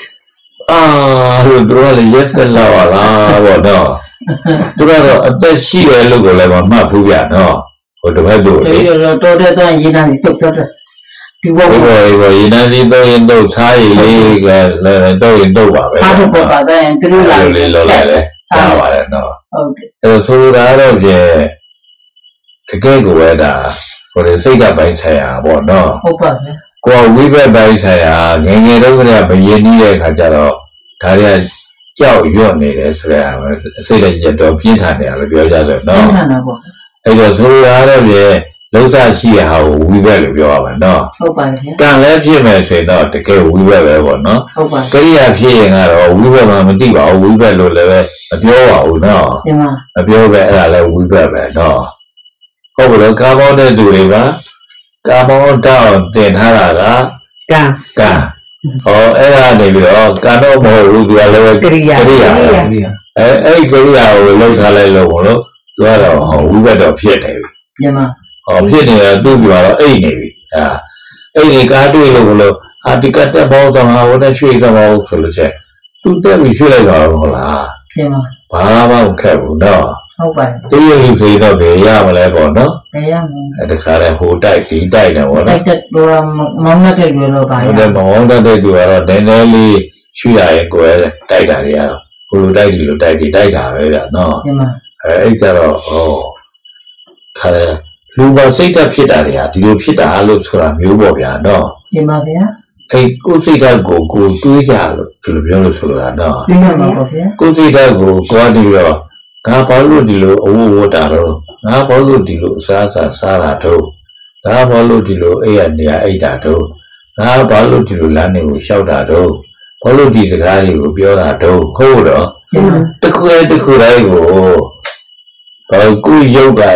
တို့တို့လည်းရက်ဆက်လာပါလားပေါ့နော်တို့ကတော့အသက်ရှိတယ်လို့ကိုလည်းမမှတ်ဘူးဗျာနော်ဟိုတပတ်တို့လေတော်တဲ့တန်းရင်းနှီးတုတ်တယ်ဒီဘောရင်းနှီးတော့ရင်တော့စားရည်လေးကလည်းတော့ရင်တော့ပါပဲစားတော့ပါတဲ့သူတို့လာလေလောလာလေစားပါတယ်နော်ဟုတ်တယ်အဲ့ဆိုတာတော့ပြည့်တကယ်ကိုပဲဒါဟိုစိတ်ကပိုင်းဆိုင်ရာပေါ့နော်ဟုတ်ပါဗျာကိုဝိဘက်ပိုင်းဆိုင်ရာငယ်ငယ်တုန်းကဘယင်းကြီးတဲ့ခါကျတော့ဒါတွေကကြောက်ရွံ့နေတယ်ဆိုရအောင်စိတ်နဲ့ကြတော့ပြင်းထန်နေတယ်လို့ပြောကြတယ်နော်ပြင်းထန်တာပေါ့အဲ့တော့ဆိုတာတော့ပြည့်လုံးစားရှိရဟာကိုဝိဘက်လို့ပြောရမှာနော်ဟုတ်ပါဗျာကံလည်းဖြစ်မယ်ဆိုရင်တော့တကယ်ဝိဘက်ပဲပေါ့နော်ဟုတ်ပါကရိယာဖြစ်ရင်ကတော့ဝိဘက်မှမသိပါဘူးဝိဘက်လို့လည်းပဲမပြောပါဘူးနော်ဒီမှာမပြောပဲအဲ့ဒါလည်းဝိဘက်ပဲနော်ဟုတ်ကဲ့ကာမောတဲ့သူတွေကကာမောတော့တင်ထားတာကကံဟောအဲ့ဒါနေပြီးတော့ကံတော့မဟုတ်ဘူးသူကလည်းကရိယာအဲ့ဒီကရိယာကိုလောက်ထားလိုက်လို့ဘလို့သူကတော့ဝိဘက်တော့ဖြစ်နေပြီပြန်မဟောဖြစ်နေတော့သူ့ပြောတော့အိတ်နေပြီအိတ်နေကားတွေ့လို့ဘလို့ဒီကတ်တဲ့ဘောဆောင်ဟာဝတ်ရွှေ့သဘောဆိုလို့ချက်သူတက်ပြီးရွှေ့လိုက်တော့ဟုတ်လားပြန်မဘာမှမခက်ဘူးတော့ဟုတ်ပါတယ်ဒီလိုလူဆိုတော့ဘယ်ရမလဲပေါ့နော်ဘယ်ရမလဲတခါလဲဟိုတိုက်ဒီတိုက်တယ်ပေါ့နော်တိုက်တော့မောင်းတဲ့လူတော့ပါဟုတ်တယ်မောင်းတဲ့လူကတော့နည်းနည်းလေးရှူရရင်ကိုယ်တိုက်တာတွေကတော့ကိုလိုတိုက်ဒီလိုတိုက်ဒီတိုက်တာပဲဗျာနော်အဲ့ကြတော့ဟောခါလူပါစိတ်ဓာတ်ဖြစ်တာတွေကဒီလိုဖြစ်တာလို့ဆိုတာမျိုးပေါ့ဗျာနော်ဒီမှာဗျာအဲ့ကိုယ်စိတ်ဓာတ်ကိုတွေးကြလို့ဒီလိုပြောလို့ဆိုလိုတာနော်ဒီမှာပါဗျာကိုယ်စိတ်ဓာတ်ကိုကြွားပြီးတော့ငါဘာလို့ဒီလိုအဝဝတာတော့ငါဘာလို့ဒီလိုအစားစားတာတော့ငါဘာလို့ဒီလိုအိပ်ရနေရအိတ်တာတော့ငါဘာလို့ဒီလိုလမ်းတွေကိုလျှောက်တာတော့ဘာလို့ဒီစကားတွေကိုပြောတာတော့ဟုတ်တော့တခုတိုင်းကိုကိုရုပ်က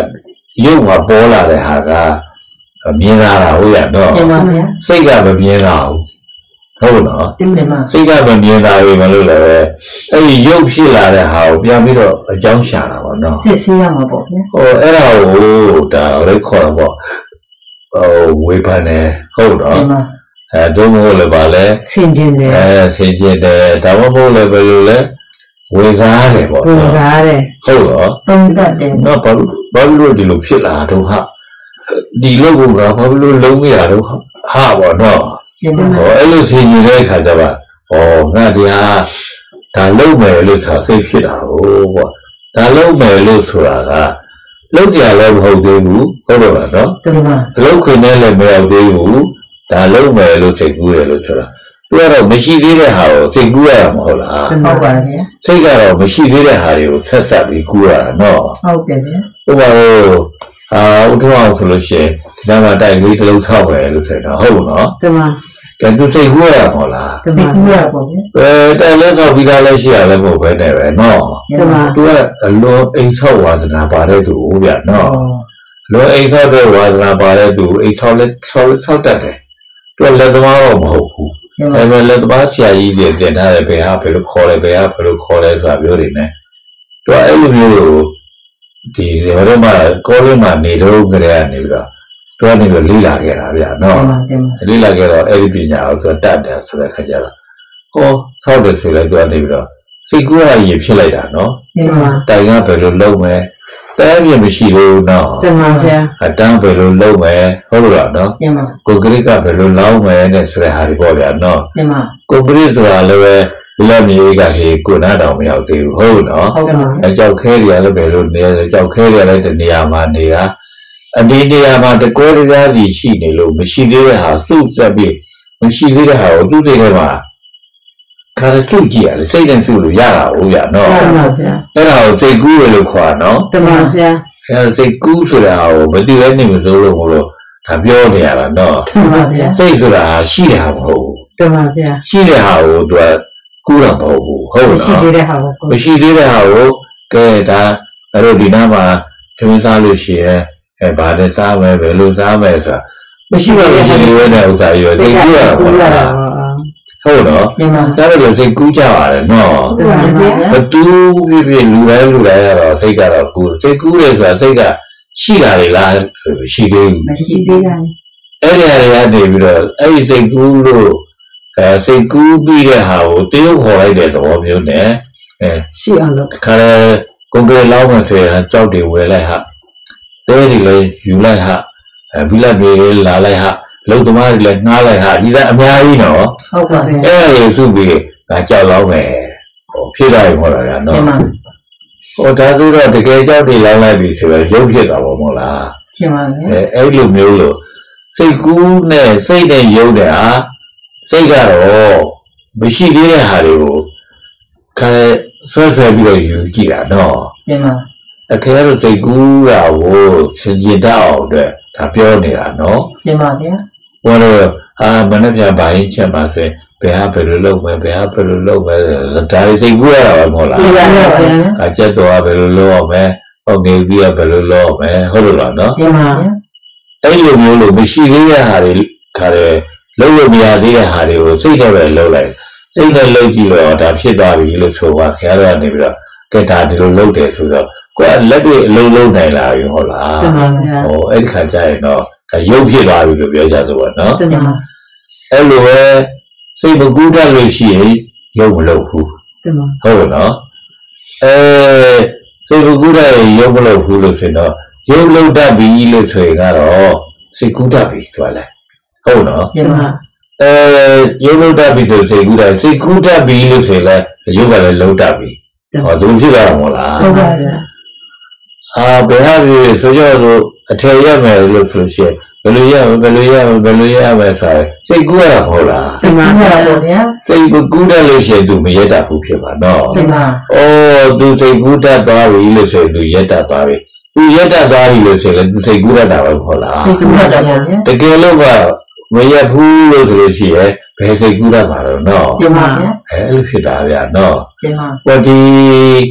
ရုပ်မှာပေါ်လာတဲ့ဟာကမြင်လာတာဟုတ်ရတော့တင်ပါဗျာစိတ်ကမမြင်တာဟုတ်နော်တင်ပါစိတ်ကမမြင်တာပဲမလို့လည်းအဲ့ဒီရုပ်ဖြစ်လာတဲ့ဟာကိုပြန်ပြီးတော့အကြောင်းရှာတာပေါ့နော်စစ်ဆေးရမှာပေါ့ဗျာဟိုအဲ့ဒါကိုဒါလည်းခေါ်တော့ပေါ့ဝေဖန်နေဟုတ်တော့တင်ပါတို့မဟုတ်လည်းပါလဲဆင်ကျင်တယ်ဆင်ကျင်တယ်ဒါမှမဟုတ်လည်းဘယ်လိုလဲဝေစားတယ်ပေါ့ပုံစားတယ်ဟုတ်တော့သုံးတတ်တယ်နော်ဘာလို့ဒီလိုဖြစ်လာတော့ဟာဒီလိုကဘာလို့လုံးမရတော့ဟာပေါ့နော်တင်ပါဟောအဲ့လိုဆင်ကျင်တဲ့အခါကျတော့ငါတရားဒါလုံးမယ်လို့ဆိုစိတ်ဖြစ်တာဟုတ်ပေါ့ဒါလုံးမယ်လို့ဆိုတာကလုံးကြလည်းမဟုတ်သေးဘူးဟုတ်တော့လားနော်တင်ပါလုံးခွင်နဲ့လည်းမရောက်သေးဘူးဒါလုံးမယ်လို့စိတ်ကူးတယ်လို့ဆိုတာသူကတော့မရှိသေးတဲ့ဟာကိုစိတ်ကူးရမှာမဟုတ်လားဟုတ်ပါဗျာစိတ်ကတော့မရှိသေးတဲ့ဟာတွေကိုဆက်ဆက်ပြီးကူးရတာနော်ဟုတ်တယ်ဗျာဥပမာဥထုအောင်ဆိုလို့ရှိရင်ဒါမှတိုက်လေးတစ်လုံးထောက်ပဲလို့ဆိုတော့ဟုတ်နော်တင်ပါကဲသူစိတ်ကူးရမှာလားတင်ပါရပါဗျာတိုက်လဲဆောက်ပြီးသားလဲရှိရလဲမဟုတ်ပဲနဲ့ပဲနော်တင်ပါသူကအလွန်အိမ်ဆောက်ဝါဒနာပါတဲ့သူဟုတ်ဗျနော်လွန်အိမ်ဆောက်တဲ့ဝါဒနာပါတဲ့သူအိမ်ဆောက်လဲဆောက်တတ်တယ်သူကလက်သမားတော့မဟုတ်ဘူးတင်ပါအဲ့မဲ့လက်သမားဆရာကြီးတွေတင်ထားတယ်ဘယ်ဟာဘယ်လိုခေါ်လဲဘယ်ဟာဘယ်လိုခေါ်လဲဆိုတာပြောနေတယ်သူကအဲ့လိုမျိုးဒီဘာလို့မှကောလေးမှနေတော့ကြရနေပြီးတော့သူကနေပြီးလေးလာခဲ့တာဗျာနော်တင်ပါလေးလာခဲ့တော့အဲ့ဒီပညာကိုသူတတ်တယ်ဆိုတဲ့ခါကျတော့ဟောဆောက်တယ်ဆိုလဲသူကနေပြီးတော့စိတ်ကူးရရင်ဖြစ်လိုက်တာနော်တင်ပါတိုင်ကဘယ်လိုလုပ်မယ်တဲပြမရှိလို့နော်တင်ပါဗျာအတန်းဘယ်လိုလုပ်မယ်ဟုတ်လားနော်တင်ပါကိုကရစ်ကဘယ်လိုလောင်းမယ်နဲ့ဆိုတဲ့ဟာတွေပေါ့ဗျာနော်တင်ပါကိုကရစ်ဆိုတာလည်းပဲဒီလိုမျိုးကခေကိုနာတောင်မရောက်သေးဘူးဟုတ်နော်ဟုတ်ပါအကြောက်ခဲတွေကလည်းဘယ်လိုနေလဲကြောက်ခဲတွေကလည်းတနေရာမှာနေတာအဒီနေရာမှာတကွဲတရားစီရှိနေလို့မရှိသေးတဲ့ဟာစုစပ်ပြီးမရှိသေးတဲ့ဟာကိုသူ့စိတ်ထဲမှာခါရစုကြည့်ရတယ်စိတ်နဲ့စုလို့ရတာဟုတ်ရနော်တင်ပါဗျာအဲ့ဒါကိုစိတ်ကူးရလို့ခေါ်နော်တင်ပါဗျာအဲ့စိတ်ကူးဆိုတာကိုမသိဘဲနေမစိုးလို့မလို့ဒါပြောနေရတာနော်တင်ပါဗျာစိတ်ဆိုတာရှိတာမဟုတ်ဘူးတင်ပါဗျာရှိတဲ့ဟာကိုသူကကူးတာမဟုတ်ဘူးဟုတ်နော်ရှိသေးတဲ့ဟာကိုမရှိသေးတဲ့ဟာကိုကဲဒါအဲ့လိုဒီနားမှာသမင်းစားလို့ရှိရင်ဘာနဲ့စားမယ်ဘယ်လိုစားမယ်ဆိုတာမရှိပါဘူးဒီလိုနဲ့ဥစ္စာရောစိတ်ကူးရတာပေါ့လားဟုတ်နော်တင်ပါဒါလည်းစိတ်ကူးကြရတယ်နော်တင်ပါဗျာဘသူဖြစ်ဖြစ်လူတိုင်းရတော့စိတ်ကတော့ကူးစိတ်ကူးတယ်ဆိုတာစိတ်ကရှိတာလေလားရှိသေးဘူးမရှိသေးတာအဲ့ဒီအရာတွေကနေပြီးတော့အဲ့ဒီစိတ်ကူးလို့စိတ်ကူးပြီးတဲ့ဟာကိုတရုပ်ခေါ်လိုက်တဲ့သဘောမျိုးနဲ့ရှိအောင်လို့ခါရကိုယ်ကလေးလောင်းမှဆိုရင်ကြောက်တွေဝယ်လိုက်ဟာတဲတွေလည်းယူလိုက်ဟာဘီလက်တွေလာလိုက်ဟာလုံသမားတွေလည်းငှားလိုက်ဟာဒီကအများကြီးနော်ဟုတ်ပါဗျာအဲ့ဒါကိုစုပြီးငါကြောက်လောင်းမယ်ဟိုဖြစ်တာခေါ်တာကနော်တင်ပါဟိုဒါဆိုတော့တကယ်ကြောက်တွေလောင်းလိုက်ပြီဆိုတော့ရုပ်ဖြစ်တာပေါ့မဟုတ်လားတင်ပါဗျာအဲ့လိုမျိုးလို့စိတ်ကူးနဲ့စိတ်နဲ့ရုပ်တဲ့ဟာစိတ်ကတော့မရှိသေးတဲ့ဟာတွေကိုခါဆွဲပြီးတော့ယူကြည့်တာနော်တင်ပါအခေတော့စိတ်ကူးတာကိုစင်ကြင်တတ်အောင်အတွက်ဒါပြောနေတာနော်တင်ပါဗျာဘယ်လိုမနှပြဘာရင်ချက်ပါဆိုဘယ်ဟာဘယ်လိုလုပ်မယ်ဘယ်ဟာဘယ်လိုလုပ်မယ်ဒါစိတ်ကူးရတာမဟုတ်လားတင်ပါဗျာအကျက်တော့ဘယ်လိုလုပ်အောင်မယ်ဟုတ်ငယ်ပြီးဘယ်လိုလုပ်အောင်မယ်ဟုတ်လို့လားနော်တင်ပါဗျာအဲ့လိုမျိုးလို့မရှိသေးတဲ့ဟာတွေခါတယ်လုံးလို့မရသေးတဲ့ဟာတွေကိုစိတ်နဲ့ပဲလုံးလိုက်စိတ်နဲ့လုံးကြည့်တော့ဒါဖြစ်သွားပြီလို့ဆိုပါခင်ဗျားတို့ကနေပြီးတော့ကဲဒါဒီလိုလုပ်တယ်ဆိုတော့ကိုယ်ကလက်တွေအလုံးလုံးနိုင်လာပြီဟုတ်လားတင်ပါဗျာဟောအဲ့ဒီခါကျရင်တော့ရုပ်ဖြစ်သွားပြီလို့ပြောကြဆိုပါနော်တင်ပါအဲ့လိုပဲစိတ်မကူးတတ်လို့ရှိရင်ရုပ်မလုပ်ဘူးတင်ပါဟုတ်နော်စိတ်မကူးတတ်ရင်ရုပ်မလုပ်ဘူးလို့ဆိုတော့ရုပ်လုပ်တတ်ပြီလို့ဆိုရင်ကတော့စိတ်ကူးတတ်ပြီသူကလည်းဟုတ်နော်တင်ပါရုပ်လုပ်တတ်ပြီဆိုစိတ်ကူးတတ်စိတ်ကူးတတ်ပြီလို့ဆိုရင်လည်းရုပ်ကလည်းလုပ်တတ်ပြီဟောသူဖြစ်သွားမှာမဟုတ်လားဟုတ်ပါဗျာဘယ်ဟာပြီဆိုကြတော့အထယ်ရမယ်လို့ဆိုရှင်ဘယ်လိုရမယ်ဆိုစိတ်ကူးရတာမဟုတ်လားတင်ပါဗျာစိတ်ကူးတတ်လို့ရှိရင်သူမရက်တတ်ဘူးဖြစ်ပါနော်တင်ပါသူစိတ်ကူးတတ်သွားပြီလို့ဆိုရင်သူရက်တတ်သွားပြီသူရက်တတ်သွားပြီလို့ဆိုရင်သူစိတ်ကူးတတ်တာပဲမဟုတ်လားစိတ်ကူးရတာဗျာတကယ်လို့ကမရက်ဘူးလို့ဆိုလို့ရှိရင်ဘယ်စိတ်ကူးတတ်မှာတော့နော်တင်ပါဗျာအဲ့လိုဖြစ်တာဗျာနော်တင်ပါဟောဒီ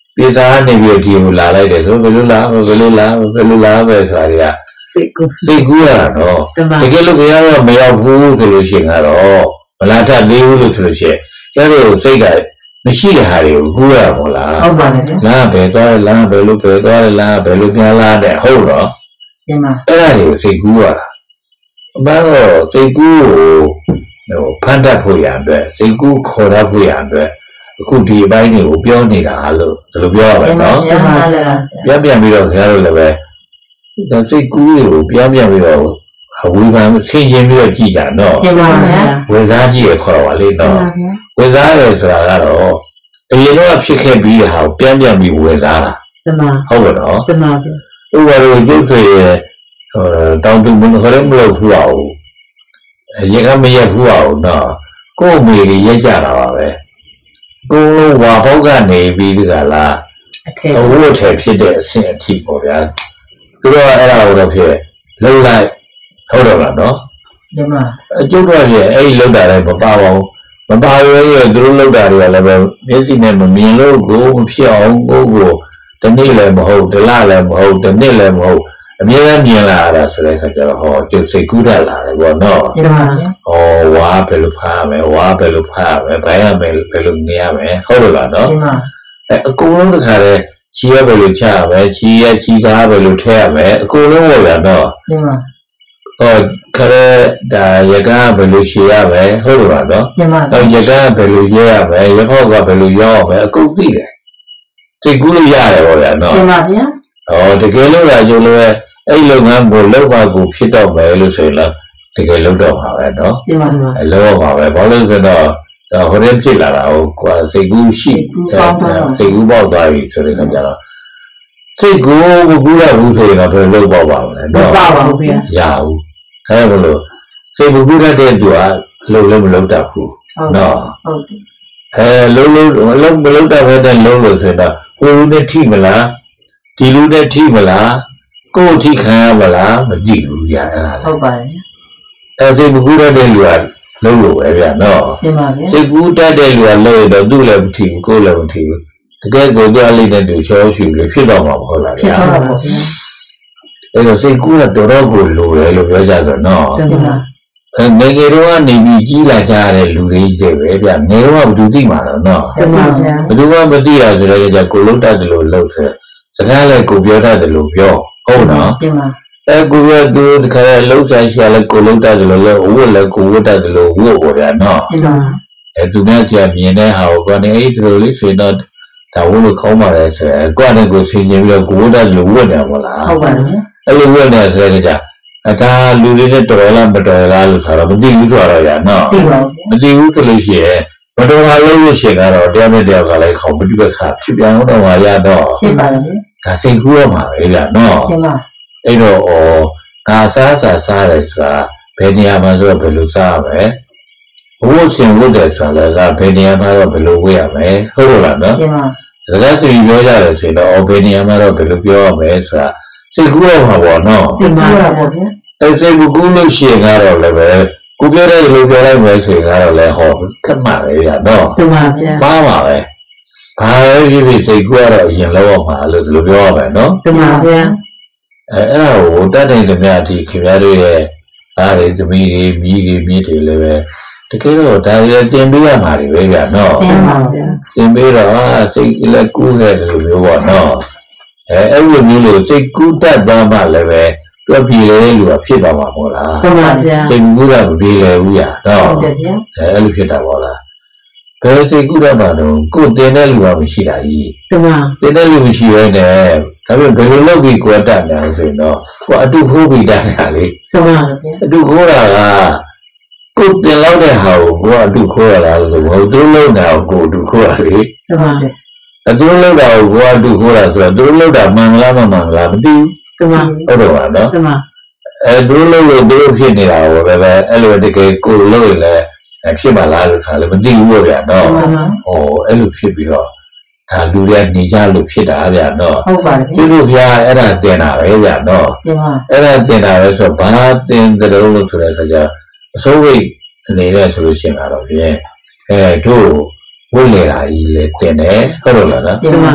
ပြည်သားနေပြီးဒီကိုလာလိုက်တယ်ဆိုဘယ်လိုလားပဲဆိုတာတွေကစိတ်ကူးရတာတော့တကယ်လို့ဘုရားကမရောက်ဘူးဆိုလို့ရှိရင်ကတော့မလာတတ်သေးဘူးလို့ဆိုလို့ရှိရင်ကျတော့စိတ်ကမရှိတဲ့ဟာတွေကိုကူးရမှာလားဟုတ်ပါတယ်ဗျာလားပဲသွားတယ်လားဘယ်လိုပဲသွားတယ်လားဘယ်လိုပြန်လာတဲ့ဟုတ်တော့ဒီမှာအဲ့ဒါတွေကိုစိတ်ကူးရတာအမှန်တော့စိတ်ကူးကိုဖန်တတ်ဖို့ရအတွက်စိတ်ကူးခေါ်တတ်ဖို့ရအတွက်အခုဒီအပိုင်းတွေကိုပြောနေတာလို့ဒီလိုပြောရမယ်နော်ပြန်ပြီးတော့ခင်ဗျားတို့လည်းပဲစိတ်ကူးတွေကိုပြန်ပြီးတော့ဝေဖန်ဆင်ခြင်ပြီးတော့ကြည့်ကြနော်ဝေစားကြည့်ရခေါ်ပါလေနော်ဝေစားရဆိုတာကတော့အရင်တော့ဖြစ်ခဲ့ပြီးတဲ့ဟာကိုပြန်ပြီးဝေစားတာဟုတ်ပါတော့ဥပမာလို့ကျုပ်ဆိုရတောင်တူမခရဲမလို့ဖူအောင်ရေကမရက်ဖူအောင်နော်ကိုယ်မေကြီးရက်ကြတာပါပဲကိုယ်ဝါပေါက်ကနေပြီးဒီကလားအဝတ်ထည်ဖြစ်တဲ့အဆင့်အထိပေါ့ဗျာသူတို့ကအဲ့ဒါကိုတော့ဖြစ်လုံလိုက်ဟုတ်တော့လားနော်ဒီမှာအကျုပ်တော့ရဲ့အဲ့ဒီလောက်တာလည်းမပါပါဘူးမပါရဲသူတို့လောက်တာတွေကလည်းပဲမျက်စိနဲ့မမြင်လို့ကိုမဖြစ်အောင်ကိုတနေ့လည်းမဟုတ်တလလည်းမဟုတ်တနှစ်လည်းမဟုတ်အမြဲတမ်းမြင်လာတာဆိုတဲ့အခါကျတော့ဟောကျုပ်စိတ်ကူးတတ်လာတယ်ပေါ့နော်ဒီမှာဝါဘယ်လိုဖားမယ်ဝါဘယ်လိုဖားမယ်ဘိုင်းရမယ်ဘယ်လိုနေရမယ်ဟုတ်လို့လားနော်ဒီမှာအကုန်လုံးတစ်ခါတည်းချီရဘယ်လိုချရမယ်ချီကားဘယ်လိုထည့်ရမယ်အကုန်လုံးဟုတ်လားနော်ဒီမှာခရဲဒါရကဘယ်လိုရှည်ရမယ်ဟုတ်လို့လားနော်ဒီမှာရကဘယ်လိုရဲရမယ်ရဖောက်ကဘယ်လိုရောရမယ်အကုန်သိတယ်စိတ်ကူးလို့ရတယ်ပေါ့ဗျာနော်ဒီမှာဗျာတကယ်လို့လားကျုံလို့အဲ့လုပ်ငန်းကိုလုပ်ပါကိုဖြစ်တော့မယ်လို့ဆိုရင်တော့တကယ်လုပ်တော့မှာပဲနော်ဒီမှာလုပ်ပါပဲဘာလို့ဆိုတော့ဟိုရင်ဖြစ်လာတာဟိုစိတ်ကူးရှိစိတ်ကူးပေါက်သွားပြီဆိုတဲ့အခါကျတော့စိတ်ကူးမကူးရဘူးဆိုရင်တော့ဘယ်လုပ်ပေါ့ပါမလဲနော်ပါပါဘူးဗျာရဘူးအဲ့ဒါလို့စိတ်ကူးရတဲ့သူကလုပ်လည်းမလုပ်တတ်ဘူးနော်ဟုတ်တယ်လုံးမလုပ်တတ်ဘဲနဲ့လုံးလို့ဆိုတော့ကိုယ်နဲ့ထိမလားဒီလူနဲ့ထိမလားကိုယ်ထိခံရမလားမကြည့်ဘူးကြာအဲ့ဒါဟုတ်ပါတယ်စိတ်ကူးရတဲ့လူကလုံးလို့ပဲဗျာနော်တင်ပါဗျာစိတ်ကူးတတ်တဲ့လူကလုံးရတော့သူ့လည်းမထိဘူးကိုယ်လည်းမထိဘူးတကယ်ကိုယ်ကြားလိုက်တဲ့သူချောရှူလို့ဖြစ်တော့မှာမဟုတ်လားဗျာဖြစ်တော့ပါဗျာအဲ့တော့စိတ်ကူးကတော်တော်ကိုလိုတယ်လို့ပြောကြဆိုနော်တင်ပါငယ်ငယ်တော့ကနေပြီးကြီးလာကြတဲ့လူတွေကြီးပဲဗျငယ်တော့ကဘယ်သူသိမှာတော့နော်တင်ပါဗျာဘယ်သူမှမသိရဆိုတော့ကြကိုလုံးတတ်တယ်လို့လုပ်တယ်စကားလည်းကိုပြောတတ်တယ်လို့ပြောဟုတ်နော်တင်ပါကိုကသူတခါလှုပ်ရှားရှာလည်းကိုလုံးတတ်တယ်လို့ဝတ်လည်းကိုဝတ်တတ်တယ်လို့ဝတ်ပေါ်ရနော်တင်ပါသူများကြမြင်တဲ့ဟာကိုကနေအဲ့ဒီလိုလေးဆိုတော့ဒါဝတ်လို့ခေါင်းပါတယ်ဆိုရင်ကိုယ့်နဲ့ကိုဆင်ခြင်ပြီးတော့ကိုဝတ်တတ်လို့ဝတ်နေမှာလားဟုတ်ပါတယ်အဲ့လိုဝတ်နေဆိုတဲ့ကြဒါလူတွေနဲ့တော်လားမတော်လားလို့ဆိုတော့မသိဘူးဆိုတော့ရနော်မသိဘူးဆိုလို့ရှိရင်မတော်လားလို့ရှိရင်တော့တရားနဲ့တရားကလည်းခေါင်းပဋိပက္ခဖြစ်ပြန်တော့မှာရတော့ဖြစ်ပါလေဒါစိတ်ကူးရမှာပဲဗျာနော်ဖြစ်ပါအဲ့တော့ငါစားတယ်ဆိုတာဘယ်နေရာမှာဆိုတော့ဘယ်လိုစားရမလဲဘိုးရှင်ဝတ်တယ်ဆိုတာလည်းဘယ်နေရာမှာတော့ဘယ်လိုဝတ်ရမလဲဟုတ်လို့လားနော်ဖြစ်ပါဒါကဆိုပြီးပြောကြတယ်ဆိုတော့ဘယ်နေရာမှာတော့ဘယ်လိုပြောရမလဲဆိုတာစိတ်ကူးရမှာပေါ့နော်ဖြစ်ပါပါဗျာအဲ့စိတ်ကူးလို့ရှိရင်ကတော့လည်းပဲကိုပြောတဲ့လိုပြောလိုက်မယ်ဆိုရင်ကတော့လည်းဟောခက်မှပဲဗျာနော်ဖြစ်ပါဗျာပါပါပဲဘာပဲဖြစ်စိတ်ကူးရတော့အရင်လောက်မှာလို့ဒီလိုပြောရမယ်နော်ဖြစ်ပါဗျာအဲ့ဒါကိုတတ်တဲ့သူများအထိခင်ဗျားတို့ရဲ့အားတွေသမီးတွေမြည်တွေလည်းပဲတကယ်တော့ဒါရတင်ပေးရမှာတွေပဲဗျာနော်တင်ပါဗျာတင်ပေးတော့စိတ်လက်ကူးခဲ့တယ်လို့မျိုးပေါ့နော်အဲ့လိုမျိုးလို့စိတ်ကူးတတ်သွားမှလည်းပဲတွက်ပြေလေလူကဖြစ်သွားမှာမဟုတ်လားဟုတ်ပါဗျာစိတ်ကူးကမပြေလေဘူးညာနော်ဟုတ်တယ်ဗျာအဲ့လိုဖြစ်တာပေါ့လားဘယ်စိတ်ကူးတတ်မှာတော့ကိုယ်တင်တဲ့လူကမရှိတာကြီးတင်ပါတင်တဲ့လူမရှိရဲနဲ့ဒါပေမဲ့ဘယ်လိုလုပ်ပြီးကိုယ်တတ်တယ်ဆိုရင်တော့ကိုအတုခိုးပြီးတတ်တာလေတင်ပါဗျာအတုခိုးတာကကိုယ်တင်လောက်တဲ့ဟာကိုကိုအတုခိုးရတာလို့မဟုတ်သူလုံးတာကိုအတုခိုးရလေတင်ပါဗျာသူလုံးတာကိုကိုအတုခိုးတာဆိုတော့သူလုံးတာမှန်လားမမှန်လားမသိဘူးတင်ပါဟုတ်တော့ပါနော်တင်ပါသူလုံးလို့သူဖြစ်နေတာကိုပဲအဲ့လိုတကယ်ကိုလုံးရင်လည်းဖြစ်ပါလားလို့ဆိုတာလည်းမသိဘူးပေါ့ဗျာနော်အဲ့လိုဖြစ်ပြီးတော့ဒါလူတွေနေကြလို့ဖြစ်တာဗျာနော်ဟုတ်ပါတယ်သူတို့ဗျာအဲ့ဒါတင်တာပဲဗျာနော်အဲ့ဒါတင်တာပဲဆိုဘာတင်တယ်လို့ဆိုတဲ့အခါကျအစိုးရနေတဲ့ဆိုလို့ရှိရင်တော့ပြင်တို့ဝိလေရာကြီးလေတင်တယ်ဟုတ်လို့လားနော်တင်ပါ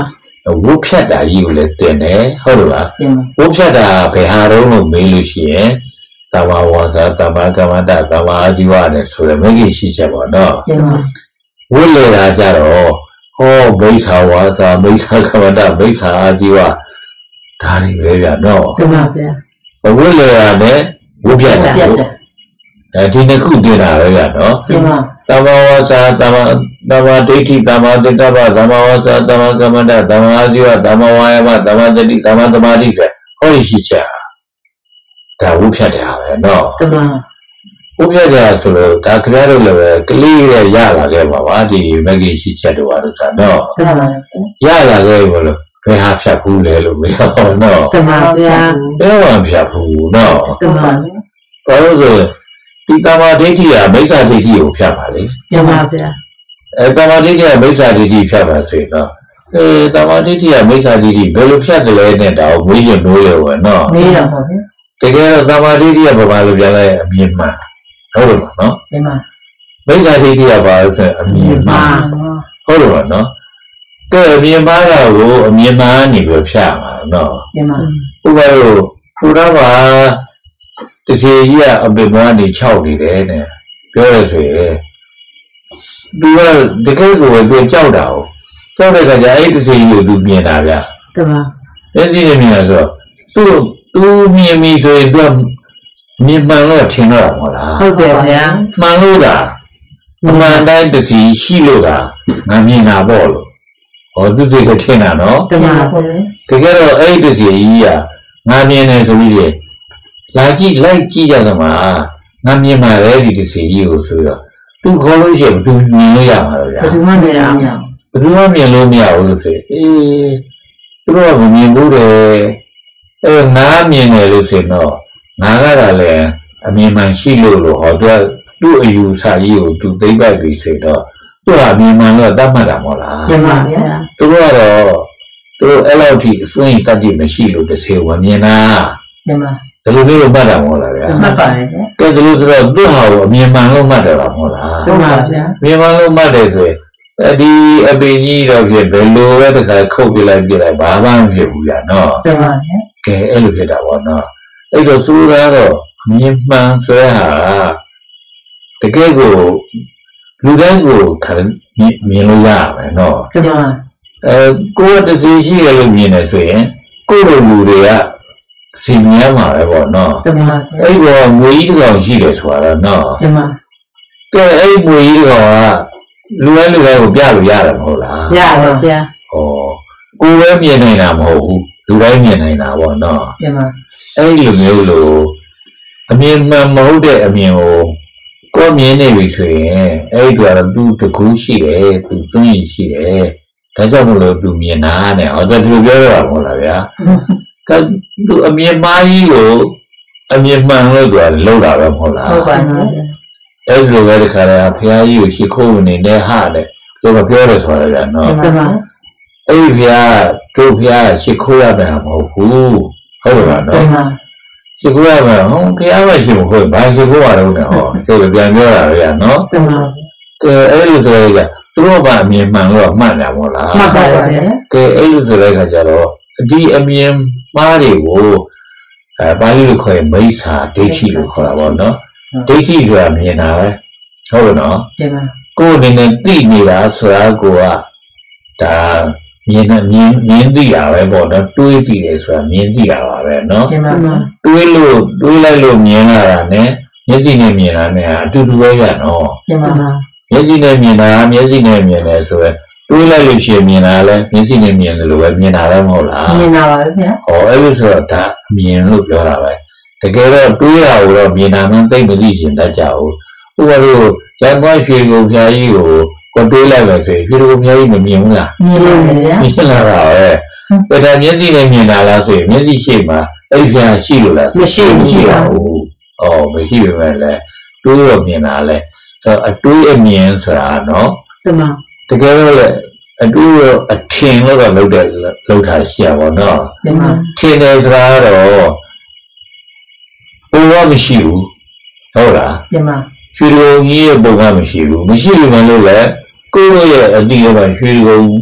ဝုဖြတ်တာကြီးကိုလည်းတင်တယ်ဟုတ်လို့လားတင်ပါဝုဖြတ်တာဘယ်ဟာတော့လို့မေးလို့ရှိရင်တမ္မာဝါစာတမ္မာကမ္မတတမ္မာအာဇီဝနဲ့ဆိုရယ်မဂ္ဂင်ရှိချက်ပေါ့နော်တင်ပါဝိလေတာကြတော့ဟောဘိဿာဝါစာဘိဿာကမ္မတဘိဿာအာဇီဝဒါတွေပဲဗျာနော်တင်ပါဗျာဝိလေတာနဲ့ဝုဖြတ်တာဒီနှစ်ခုတင်တာပဲဗျာနော်တင်ပါတမ္မာဝါစာတမ္မာဒိဋ္ဌိတမ္မာသင်္ကပ္ပတမ္မာဝါစာတမ္မာကမ္မတတမ္မာအာဇီဝတမ္မာဝါယမတမ္မာတတိတမ္မာသမာဓိပဲဟောဒီရှိချက်ဒါဝုဖြတ်တယ်ပဲနော်တင်ပါဝုဖြတ်တယ်ဆိုတော့ဒါခရတို့လည်းပဲကလေးရဲ့ရလာခဲ့ပါပါဒီမဂ္ဂင်ရှိချက်တို့ပါလို့ဆိုတော့တင်ပါရလာခဲ့ဘလို့ဘယ်ဟာဖြတ်ဘူးလဲလို့ပြောတော့နော်တင်ပါဗျာဘယ်ဟာဖြတ်ဘူးနော်တင်ပါဘာလို့ဆိုဒီတမ္မာဒိဋ္ဌိကမိစ္ဆာဒိဋ္ဌိကိုဖြတ်ပါလေတင်ပါဗျာတမ္မာဒိဋ္ဌိကမိစ္ဆာဒိဋ္ဌိဖြတ်ပါဆိုရင်တော့တမ္မာဒိဋ္ဌိကမိစ္ဆာဒိဋ္ဌိဘယ်လိုဖြတ်တယ်လဲနဲ့တောင်မေးရနိုးရဝင်နော်မေးတော့ပါဗျာတကယ်တော့တမ္မာဒိဋ္ဌိကဘာလို့ပြန်လဲအမြင်မှန်ဟုတ်လို့နော်တင်ပါမိစ္ဆာဒိဋ္ဌိကဘာလို့ဆိုအမြင်မှန်ဟုတ်လို့နော်ကဲအမြင်မှန်ကိုအမြင်မှန်နေပြီးဖြတ်မှာနော်တင်ပါဥပမာလို့ဖူတော့ပါတစီကြီးကအပင်မနေ6နေတယ်နဲ့ပြောရဆိုရင်သူကတကယ်ကိုသူကြောက်တာကိုကြောက်တဲ့ခါကျအဲ့တစီကြီးကိုသူမြင်တာဗျာတင်ပါအဲ့ဒီမြင်တာဆိုသူမြင်ပြီဆိုရင်သူကမြင်မှန်လို့ထင်တော့မဟုတ်လားဟုတ်တယ်ဗျာမှန်လို့တာမှန်တိုင်းတစီရှိလို့တာငါမြင်တာပေါ့လို့ဟောသူစိတ်ကထင်တာနော်တင်ပါဗျာတကယ်တော့အဲ့ဒီတစီကြီးကငါမြင်တယ်ဆိုပြီးလာကြည့်လိုက်ကြည့်ကြသမှာငါမြင်ပါလေဒီတစီကြီးကိုဆိုတော့သူခေါ်လို့ရှိရင်သူမြင်လို့ရမှာတော့ဗျာဘယ်သူမှမရအောင်ဘယ်သူမှမြင်လို့မရဘူးလို့ဆိုသူတို့ကမြင်ဘူးတယ်ငါမြင်တယ်လို့ဆိုတော့ငါကလည်းအမြင်မှန်ရှိလို့ဟောသူ့အယူဆကြီးကိုသူသိပိုက်ပြီးဆိုတော့သူကအမြင်မှန်တော့တတ်မှတ်တာမဟုတ်လားတင်ပါဗျာသူတို့ကတော့သူအဲ့လောက်ထိအစွင့်တတ်တိမရှိလို့တစ်စေဝင်မြင်တာတင်ပါဒီလိုမျိုးမှတ်တာမဟုတ်လားဗျာမှတ်ပါတယ်ဗျာကဲဒီလိုဆိုတော့သူ့ဟာကိုအမြင်မှန်လို့မှတ်တယ်ပါမဟုတ်လားတင်ပါဗျာမြင်မှန်လို့မှတ်တယ်ဆိုရင်ဒီအပင်ကြီးတော့ဖြစ်ဘယ်လိုပဲတခါခုတ်ပြလိုက်ဘာမှမဖြစ်ဘူးကြာနော်တင်ပါဗျာကဲအဲ့လိုဖြစ်တာပေါ့နော်အဲ့တော့သူကတော့အမြင်မှန်ဆိုရဟာတကယ်ကိုလူတိုင်းကိုမြင်လို့ရမယ်နော်တင်ပါကိုယ်ကတစ်စီရှိရလို့မြင်တယ်ဆိုရင်ကိုယ်လိုလူတွေကစီမြဲမှာပဲပေါ့နော်တင်ပါအဲ့တော့ငွေကြီးတစ်ကောင်ရှိတယ်ဆိုတာတော့နော်တင်ပါကဲအဲ့ငွေကြီးတစ်ကောင်ကလူတိုင်းကိုပြလို့ရတယ်မဟုတ်လားရပါဗျာဟောကိုယ်ပဲမြင်နေတာမဟုတ်ဘူးလူတိုင်းမြင်နေတာပေါ့နော်တင်ပါအဲ့လိုမျိုးလို့အမြင်မှန်မဟုတ်တဲ့အမြင်ကိုမြင်နေပြီဆိုရင်အဲ့ဒီကတော့သူတကူရှိတယ်သူသွင်းရှိတယ်ဒါကြောင့်မလို့သူမြင်တာနဲ့ဟောတယ်သူပြောရတာမဟုတ်လားဗျာကသူအမြင်မှားကြီးကိုအမြင်မှန်လို့သူကလောက်တာပဲမဟုတ်လားဟုတ်ပါဘူးအဲ့ဒီလိုပဲတခါတည်းဘုရားကြီးကိုရှိခိုးနေနဲ့ဟာတဲ့သူကပြောတယ်ဆိုတာကနော်တင်ပါအဲ့ဒီဘုရားတို့ဘုရားရှိခိုးရမယ်မဟုတ်ဘူးဟုတ်လားတနော်င်ပါရှိခိုးရမယ်ဟောဘုရားမရှိမဟုတ်ဘာရှိခိုးရတော့နဲ့ဟောသူပြန်ပြောတာလေနော်တင်ပါကဲအဲ့လိုဆိုရကသူတို့ကအမြင်မှန်လို့မှတ်တာမဟုတ်လားမှတ်ပါပါဗျာကဲအဲ့လိုဆိုတဲ့အခါကျတော့ဒီအမြင်မှားတွေကိုဘာလို့ခေါ်မိစ္ဆာဒိဋ္ဌိလို့ခေါ်တာပေါ့နော်ဒိဋ္ဌိဆိုတာမြင်တာပဲဟုတ်လို့နော်တင်ပါကိုယ်အနေနဲ့သိနေတာဆိုတာကိုကဒါမြင်သိတာပဲပေါ့နော်တွေးသိတယ်ဆိုတာမြင်သိတာပါပဲနော်တင်ပါတွေးလိုက်လို့မြင်လာတာနဲ့မျက်စိနဲ့မြင်တာနဲ့အတူတူပဲရနော်တင်ပါမျက်စိနဲ့မြင်တာမျက်စိနဲ့မြင်တယ်ဆိုရယ်တွေးလိုက်လို့ရှိရင်မြင်တာလဲမျက်စိနဲ့မြင်တယ်လို့ပဲမြင်တာလည်းမဟုတ်လားမြင်လာပါဗျာဟောအဲ့လိုဆိုတော့ဒါမြင်လို့ပြောတာပဲတကယ်တော့တွေးတာကိုတော့မြင်တာမှသိမသိရင်တတ်ကြဘူးဥပမာလို့ရန်ကုန်ရွှေကိုဖျားကြီးကိုတွေးလိုက်လို့ဆိုရင်ရွှေကိုဖျားကြီးမမြင်ဘူးလားမြင်ပါဗျာမြင်လာတာပဲဒါမျက်စိနဲ့မြင်တာလားဆိုရင်မျက်စိရှိမှအဲ့ဒီဖျားရှိလို့လားမရှိပါဘူးအော်မရှိပါနဲ့လေတွေးတော့မြင်တာလဲအတွေးအမြင်ဆိုတာနော်တင်ပါတကယ်တော့လေအတူအထင်လို့တော့လောက်တာရှိရပါတော့တင်ပါထင်တယ်ဆိုတာတော့ဘယ်တော့မရှိဘူးဟုတ်လားတင်ပါရွှေလုံးကြီးရဲ့ပုံကမရှိဘူးမရှိဘူးမလို့လေကိုယ့်ရဲ့အတိအကျရွှေလုံး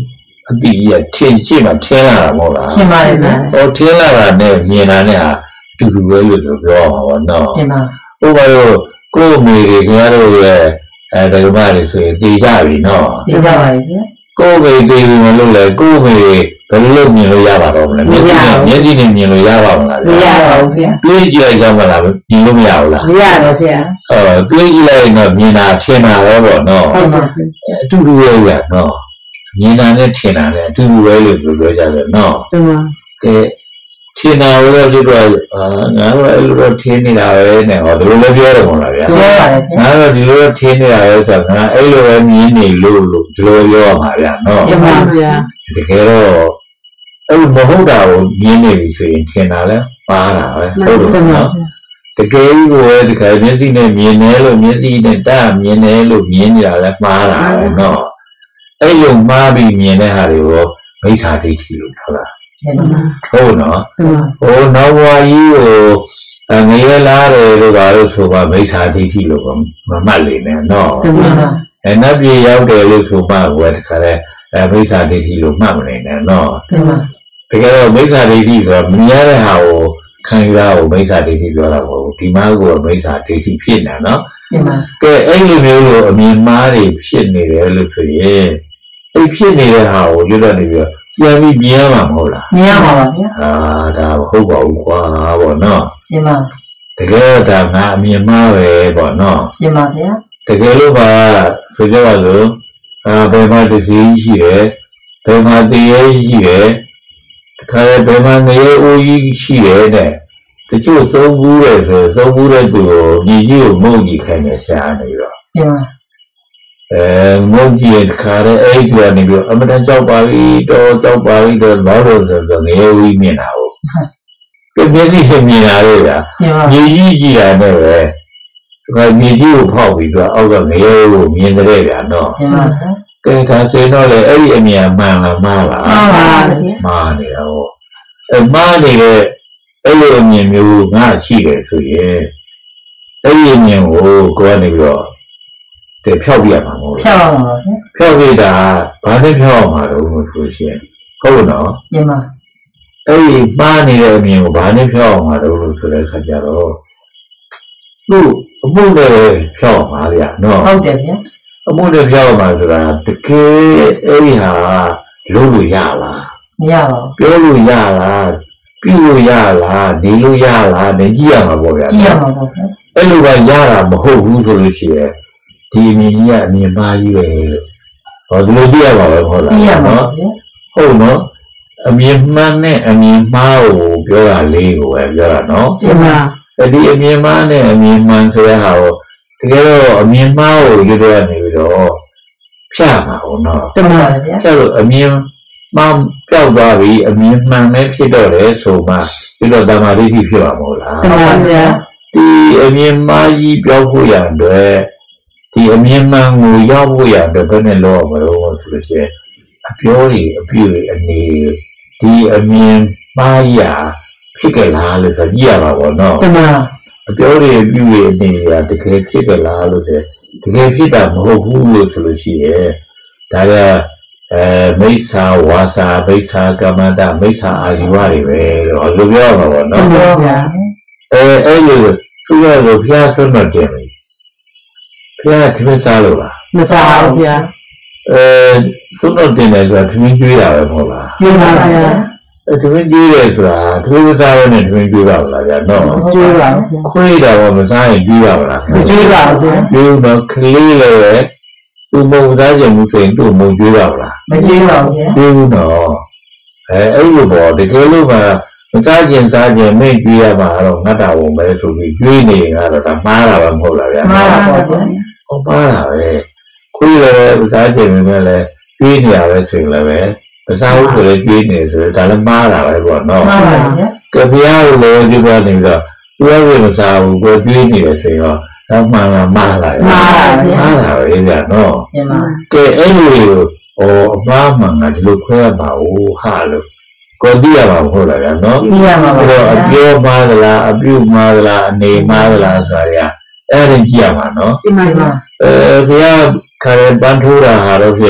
အတိရထင်ရှိမှထင်းလာတာမဟုတ်လားရှင်းပါတယ်ဗျာဟောထင်းလာတာနဲ့မြင်တာနဲ့ဟာအတူတူပဲလို့ပြောမှာပေါ့နော်ရှင်းပါဥပမာလို့ကိုယ်မိတွေခင်ဗျားတို့ရဲ့ဒကမတွေဆိုရင်သိကြပြီနော်ရှင်းပါပါဗျာကိုယ်မိသိပြီမလို့လေကိုယ်မိဘယ်လိုမြင်လို့ရပါတော့မလဲမျက်စိနဲ့မြင်လို့ရပါမလားမရပါဘူးဗျာတွေးကြည့်လိုက်ကြမလားမြင်လို့မရဘူးလားမရတော့ဗျာတွေးကြည့်လိုက်တော့မြင်တာထင်တာပဲပေါ့နော်ဟုတ်ပါအတူတူပဲဗျာနော်မြင်တာနဲ့ထင်တာနဲ့အတူတူပဲလို့ပြောကြတယ်နော်ဟုတ်ပါကဲထင်တာလည်းဒီတော့ငါတို့အဲ့လိုတော့ထင်နေတာပဲနဲ့ဟောဒီလိုလည်းပြောတယ်မဟုတ်လားဗျာပြောပါတယ်ဗျာငါတို့ဒီလိုထင်းနေတာပဲဆိုတော့ငါအဲ့လိုပဲမြင်နေလို့ဒီလိုပြောရမှာဗျာနော်ရှင်းပါဗျာတကယ်တော့အဲ့လိုမဟုတ်တာကိုမြင်နေပြီဆိုရင်ထင်တာလဲပါတာပဲဟုတ်တယ်နော်တကယ်ကြီးကိုဒီကမျက်စိနဲ့မြင်နေလို့မျက်စိနဲ့တတ်မြင်နေလို့မြင်နေတာလဲမှားတာပဲနော်အဲ့လိုမှားပြီးမြင်တဲ့ဟာတွေကိုမိစ္ဆာဒိဋ္ဌိလို့ခေါ်တာရှင်းပါဟုတ်နော်ဟိုနောက်ဘဝကြီးကိုငရဲလားတယ်လို့ပါလို့ဆိုပါမိစ္ဆာဒိဋ္ဌိလို့မမှတ်လေနဲ့နော်ရှင်းပါနတ်ပြည်ရောက်တယ်လို့ဆိုမှကိုယ်တခါလဲမိစ္ဆာဒိဋ္ဌိလို့မှတ်မနေနဲ့နော်ရှင်းပါတကယ်တော့မိစ္ဆာဒိဋ္ဌိဆိုတာမြင်ရတဲ့ဟာကိုခံရတာကိုမိစ္ဆာဒိဋ္ဌိပြောတာမဟုတ်ဘူးဒီမှာကိုမိစ္ဆာဒိဋ္ဌိဖြစ်နေနော်ရှင်းပါကဲအဲ့လိုမျိုးလို့အမြင်မှားတွေဖြစ်နေတယ်လို့ဆိုရင်အဲ့ဖြစ်နေတဲ့ဟာကိုရွတ်တော့နေပြီးပြန်ပြီးမြင်ရမှာမဟုတ်လားမရပါပါဗျာဒါမဟုတ်ပါဘူးကွာပေါ့နော်ရှင်းပါတကယ်တော့ဒါငါအမြင်မှားပဲပေါ့နော်ရှင်းပါဗျာတကယ်လို့ပါဆိုကြပါစို့ဘယ်မှာတည်ရှိတယ်ဘယ်မှာတည်ရရှိတယ်တခါဘယ်မှာနေအိုးကြီးရှိတယ်တဲ့တချို့သုံးဘူးတယ်ဆိုသုံးဘူးတဲ့သူကိုညီကြီးကိုမုန်းကြီးခိုင်းနေရှာနေတော့ရှင်းပါမုန်းကြီးတခါတဲ့အဲ့ဒီကနေပြီးအမတန်ကြောက်ပါပြီတော့ကြောက်ပါပြီတော့ဘာလို့ဆိုတော့နေအိုးကြီးမြင်တာဟုတ်ကဲမျက်စိနဲ့မြင်တာလေဗျာရှင်းပါညီကြီးကြည့်တာနဲ့ပဲဒါညီကြီးကိုဖောက်ပြီးတော့အောက်ကငရဲကိုမြင်တဲ့ဗျာနော်ရှင်းပါကဲဒါဆိုတော့လေအဲ့ဒီအမြင်မှန်လားမှားလားမှန်ပါဗျာမှားနေတာဟုတ်မှားနေတဲ့အဲ့လိုအမြင်မျိုးငါရှိတယ်ဆိုရင်အဲ့ဒီအမြင်ကိုကိုယ်ကနေပြီးတော့တဲ့ဖြောက်ပြရမှာမဟုတ်ဖြောလားင်းပါဗျာဖြောက်ပြတာဘာနဲ့ဖြောက်အောင်မှာတော့ဆိုရှင်ဟုတ်နော်ရှင်းပါအဲ့ဒီမှားနေတဲ့အမြင်ကိုဘာနဲ့ဖြောက်အောင်မှာတော့ဆိုတဲ့အခါကျတော့သူ့အမှုနဲ့ဖြောက်အောင်ပါဗျာနော်ဟုတ်တယ်ဗျာအမှုနဲ့ဖြောက်အောင်မှာဆိုတာတကယ်အဲ့ဒီဟာလို့လို့ရလားမရပါဘူးပြောလို့ရလားပြုလို့ရလားနေလို့ရလားနေကြည့်ရမှာပေါ့ဗျာကြည့်ရမှာပေါ့ဗျာအဲ့လိုကရတာမဟုတ်ဘူးဆိုလို့ရှိရင်ဒီအမြင်ကြီးကအမြင်မှားကြီးပဲလို့ဟောဒီလိုကြည့်ရမှာပဲဟုတ်လားကြည့်ရမှာဗျာဟုတ်နော်အမြင်မှန်နဲ့အမြင်မှားကိုပြောတာလေးကိုပဲပြောတာနော်ရှင်းပါဒီအမြင်မှားနဲ့အမြင်မှန်ဆိုတဲ့ဟာကိုတကယ်တော့အမြင်မှားကိုရွတ်ရနေပြီးတော့ဖြတ်မှာဟုတ်နော်ရှင်းပါဗျာဖြတ်လို့အမြင်မှန်ပြောက်သွားပြီအမြင်မှန်နဲ့ဖြစ်တော့တယ်ဆိုမှပြီးတော့ဓမ္မဒိဋ္ဌိဖြစ်မှာမဟုတ်လားရှင်းပါဗျာဒီအမြင်မှားကြီးပြောက်ဖို့ရတဲ့ဒီအမြင်မှန်ကိုရောက်ဖို့ရတဲ့ဘယ်နဲ့လောမလို့ဆိုလို့ရှိရင်အပြောတွေအပြုတွေအနေဒီအမြင်မှားရဖြစ်ကြလားလို့ဆိုကြည့်ရပါဘောနော်ရှင်းပါအပြောတွေအပြုတွေအနေရတကယ်ဖြစ်ကြလားလို့ဆိုတကယ်ဖြစ်တာမဟုတ်ဘူးလို့ဆိုလို့ရှိရင်ဒါကမိစ္ဆာဝါစာမိစ္ဆာကမ္မန္တမိစ္ဆာအာဇီဝတွေပဲတော့လိုပြောမှာပေါ့နော်ရှင်းပါဗျာအဲ့လိုသူရလို့ဖျားသွန်းတော့တယ်ဖျားခင်းစားလို့လားမစားဘူးဗျာသွန်းတော့တယ်လေဆိုတာထမင်းကျွေးတာပဲမဟုတ်လားရှင်းပါဗျာထမင်းကျွေးတယ်ဆိုတာထမင်းစားရနဲ့ထမင်းကျွေးပါလားဗျာနော်ကျွေးပါဗျာခွေးတာတော့မစားရင်ကျွေးပါမလားမကျွေးပါဘူးဗျာကျွေးတော့ကလေးလည်းပဲသူမုံစားခြင်းမှုဆိုရင်သူ့မုံကျွေးပါမလားမကျွေးပါဘူးဗျာကျွေးဘူးနော်အဲ့လိုပေါ့တကယ်လို့မှမစားခြင်းစားခြင်းမိတ်ကျွေးရမှာတော့ငတ်တာဝင်ပဲဆိုပြီးကျွေးနေရင်ကတော့ဒါမှားတာပဲမဟုတ်လားဗျာမှားပါဗျာဟုတ်ပါလားပဲခွေးလည်းမစားခြင်းပဲလည်းကျွေးနေရပဲဆိုရင်လည်းမစားဘူးဆိုလည်းကျွေးနေဆိုတော့ဒါလည်းမှားတာပဲပေါ့နော်မှားပါဗျာကဗျာကိုလည်းကျွေးသွားနေတော့သူကမစားဘူးကိုကျွေးနေတယ်ဆိုတော့တော့မှန်မှားလာတယ်မှားတာပဲဗျာနော်ရှင်းပါကဲအဲ့လိုအမှားမှန်ကဒီလိုခွဲရပါဘူးဟာလို့ကိုသိရမှာမဟုတ်လားဗျာနော်ကြည့်ရမှာပါအဲ့ဗျာတော့အပြောမှားသလားအပြုမှားသလားအနေမှားသလားဆိုတာကအဲ့ဒါကြည့်ရမှာနော်ရှင်းပါဗျာဘုရားခါရပန်းထိုးတာဟာတော့ဖြင့်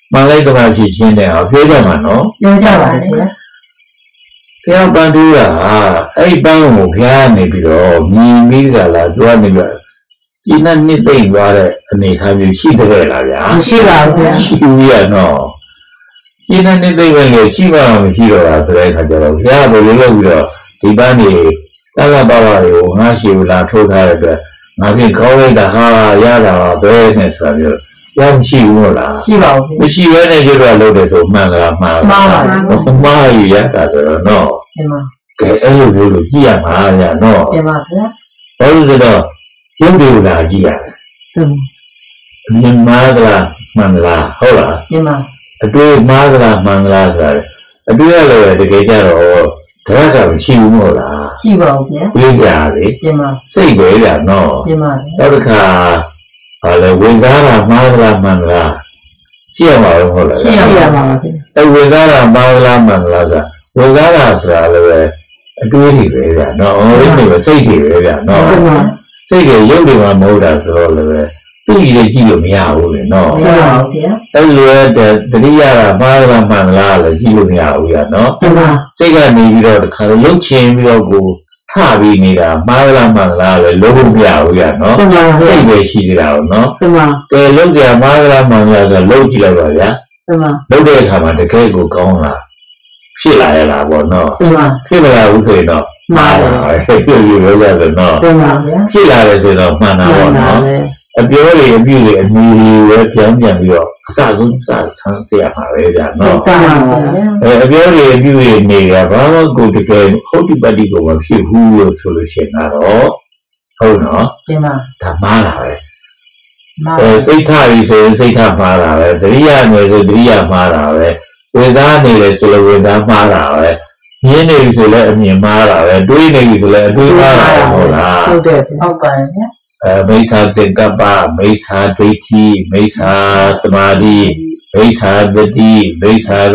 မှန်လိုက်ကမှဖြစ်ချင်းတဲ့အောင်ပြောကြမှာနော်ပြောကြပါလေဗျာဘုရားပန်းတူးတာအဲ့ပန်းကိုဘုရားနေပြီးတော့မြင်ပြီးကြလားသူကနေပြီးဒီနဲ့နှစ်သိမ့်သွားတဲ့အနေအထားမျိုးရှိတဲ့လားဗျာမရှိပါဘူးဗျာရှိဘူးရနော်ဒီနဲ့နှစ်သိမ့်ပဲလေရှိပါအောင်မရှိတော့တာဆိုတဲ့အခါကျတော့ဘုရားဘယ်လိုလုပ်ပြီးတော့ဒီပန်းနေတက္ကပါပါတွေကိုငါရှိဘူးလားထိုးထားတဲ့အတွက်ငါဖြင့်ကောင်းလိုက်တာဟာရတာပါပဲနဲ့ဆိုတာမျိုးရမရှိဘူးလားရှိပါဘူးမရှိဘဲနဲ့ကျွတ်တော့လုပ်တယ်ဆိုမှန်လားမှားမှားရရတာဆိုတော့နော်ဒီမှာကဲအဲ့လိုမျိုးလို့ကြည့်ရမှာဗျာနော်ဒီမှာဗျာဘာလို့ဆိုတော့ရုပ်တွေကကြည့်ရတယ်မြင်မှားလားမှန်လားဟုတ်လားဒီမှာအတွေ့မှားလားမှန်လားဆိုတော့အတွေ့ရလို့တကယ်ကြတော့ဒါကမရှိဘူးမဟုတ်လားရှိပါဘူးဗျာပြင်းကြလေဒီမှာစိတ်ပဲဗျာနော်ဒီမှာနောက်တစ်ခါဘာလဲဝင်ကားတာမှားလားမှန်လားကြည့်ရမှာဟုတ်လားရှိရပါပါဗျာအဲ့ဝင်ကားတာမှားလားမှန်လားဆိုဝင်ကားတာဆိုတာလည်းပဲအတွေးတွေပဲဗျာနော်အော်ဒီလိုပဲစိတ်တွေပဲဗျာနော်ဒီမှာစိတ်တွေရုပ်တွေမှာမဟုတ်တာဆိုတော့လည်းပဲသိရကြည့်လို့မရဘူးလေနော်ရှိပါဘူးဗျာအဲ့လိုတတိယကမှားလားမှန်လားလည်းကြည့်လို့မရဘူးဗျာနော်ဒီမှာစိတ်ကနေပြီးတော့တခါရုပ်ချင်းပြီးတော့ကိုထပြီးနေတာမှားလားမှန်လားလည်းလုံးဝမရဘူးဗျာနော်ဒီမှာစိတ်ပဲရှိနေတာကိုနော်ဒီမှာကဲလုံးကြမှားလားမှန်လားဆိုလုံးကြည့်လိုက်ပါဗျာဒီမှာလုံးတဲ့အခါမှာတကယ်ကိုကောင်းလားဖြစ်လာရလားပေါ့နော်ဒီမှာဖြစ်မလာဘူးဆိုရင်တော့မှားတာပဲဖြစ်ပြီးလို့ရတယ်နော်ဒီမှာဗျာဖြစ်လာတယ်ဆိုတော့မှန်တာပေါ့နော်အပြောတွေအပြုတွေအမူတွေပဲပြန်ပြန်ပြီးတော့အစဆုံးစဆန်းပြရမှာပဲဗျာနော်တာပါဗျာအပြောတွေအပြုတွေနေတာဘာမှကိုတကယ်ဟုတ်တိပတ္တိကိုမဖြစ်ဘူးလို့ဆိုလို့ရှိရင်တော့ဟုတ်နော်ဒီမှာဒါမှားတာပဲမာစိတ်ထားပြီဆိုရင်စိတ်ထားမှားတာပဲတတိယနေဆိုတတိယမှားတာပဲဝေသားနေတယ်ဆိုလို့ဝေသားမှားတာပဲမြင်နေပြီဆိုလည်းအမြင်မှားတာပဲတွေးနေပြီဆိုလည်းအတွေးမှားတာဟုတ်လားဟုတ်တယ်ဟုတ်ပါတယ်ဗျာမိစ္ဆာသင်္ကပ္ပမိစ္ဆာဒိဋ္ဌိမိစ္ဆာသမာဓိမိစ္ဆာတတိမိစ္ဆာ